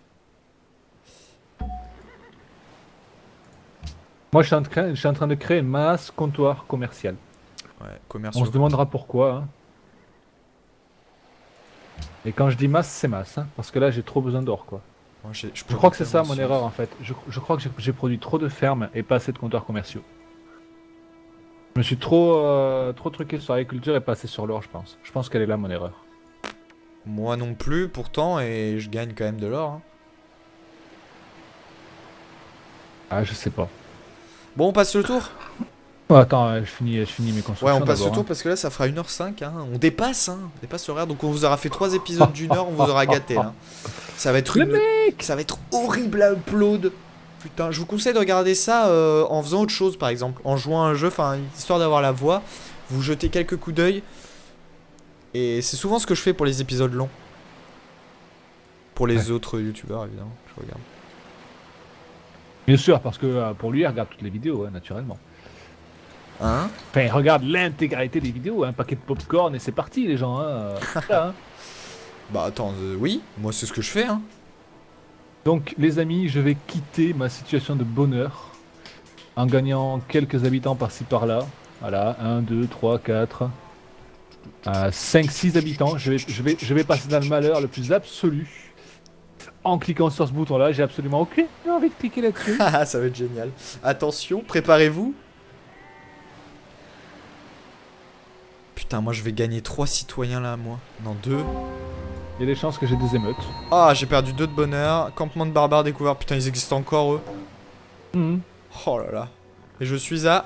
Moi je suis en train de créer un masse comptoir commercial. Ouais, commerce. On se demandera pourquoi. Hein. Et quand je dis masse, c'est masse. Hein, parce que là j'ai trop besoin d'or quoi. Moi, Je crois que c'est ça mon erreur en fait. Je crois que j'ai produit trop de fermes et pas assez de comptoirs commerciaux. Je me suis trop truqué sur l'agriculture et pas assez sur l'or, je pense. Je pense qu'elle est là mon erreur. Moi non plus, pourtant, et je gagne quand même de l'or. Hein. Ah, je sais pas. Bon, on passe le tour. Oh, attends, je finis mes constructions. Ouais, on passe le tour hein. parce que là, ça fera 1h05. Hein. On dépasse l'horaire. Donc, on vous aura fait 3 épisodes d'1 heure. On vous aura gâté là. Ça va être ça va être horrible à upload. Putain, je vous conseille de regarder ça en faisant autre chose, par exemple, en jouant à un jeu, enfin, histoire d'avoir la voix. Vous jetez quelques coups d'œil. Et c'est souvent ce que je fais pour les épisodes longs. Pour les autres youtubeurs, évidemment. Je regarde. Bien sûr, parce que pour lui, il regarde toutes les vidéos, naturellement. Hein? Enfin, il regarde l'intégralité des vidéos, un paquet de popcorn et c'est parti, les gens. Là, hein. Bah attends, oui, moi c'est ce que je fais. Hein. Donc, les amis, je vais quitter ma situation de bonheur en gagnant quelques habitants par-ci par-là. Voilà, 1, 2, 3, 4, 5, 6 habitants. Je vais passer dans le malheur le plus absolu. En cliquant sur ce bouton-là, j'ai absolument aucune envie de cliquer là-dessus. Ça va être génial. Attention, préparez-vous. Putain, moi je vais gagner 3 citoyens là, moi. Non, 2. Il y a des chances que j'ai des émeutes. Ah, j'ai perdu 2 de bonheur. Campement de barbares découvert. Putain, ils existent encore, eux. Oh là là. Et je suis à...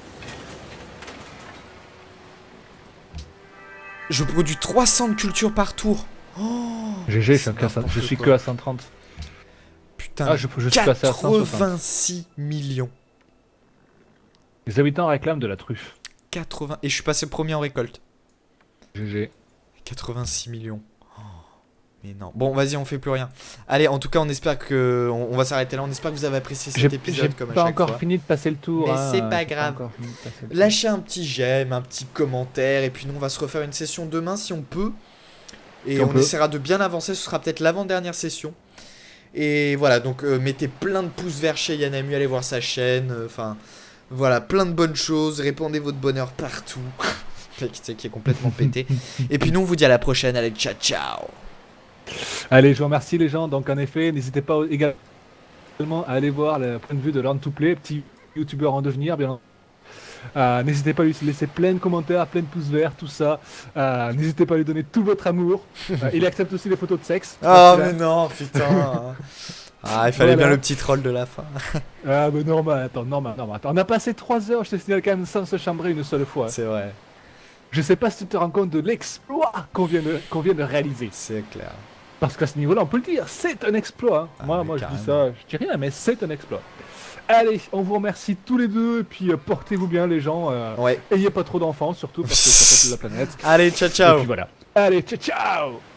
Je produis 300 de culture par tour. Oh, GG, je suis que à 130. Putain, ah, je suis passé à 160. 86 millions. Les habitants réclament de la truffe. 80... Et je suis passé premier en récolte. GG. 86 millions. Oh, mais non. Bon, vas-y, on fait plus rien. Allez, en tout cas, on espère que... On va s'arrêter là. On espère que vous avez apprécié cet épisode comme à chaque fois. J'ai pas encore fini de passer le tour. Mais c'est pas grave. Lâchez un petit j'aime, un petit commentaire. Et puis nous, on va se refaire une session demain si on peut. Et on essaiera de bien avancer. Ce sera peut-être l'avant-dernière session. Et voilà, donc mettez plein de pouces vers chez Yanamu. Allez voir sa chaîne. Enfin... Voilà, plein de bonnes choses, répandez votre bonheur partout. Qui est complètement pété. Et puis nous on vous dit à la prochaine, allez ciao ciao. Allez, je vous remercie les gens, donc en effet, n'hésitez pas également à aller voir le point de vue de Learn2Play, petit youtubeur en devenir, bien entendu. N'hésitez pas à lui laisser plein de commentaires, plein de pouces verts, tout ça. N'hésitez pas à lui donner tout votre amour. Il accepte aussi les photos de sexe. Oh mais non, putain. Ah, il fallait bien le petit troll de la fin. Ah, mais normal, attends. On a passé 3 heures, je te signale quand même, sans se chambrer une seule fois. C'est vrai. Je sais pas si tu te rends compte de l'exploit qu'on vient de réaliser. C'est clair. Parce qu'à ce niveau-là, on peut le dire, c'est un exploit. Hein. Moi, je dis ça, je dis rien, mais c'est un exploit. Allez, on vous remercie tous les deux, et puis portez-vous bien les gens. Ayez pas trop d'enfants, surtout, parce que ça pète la planète. Allez, ciao ciao. Et puis voilà. Allez, ciao ciao.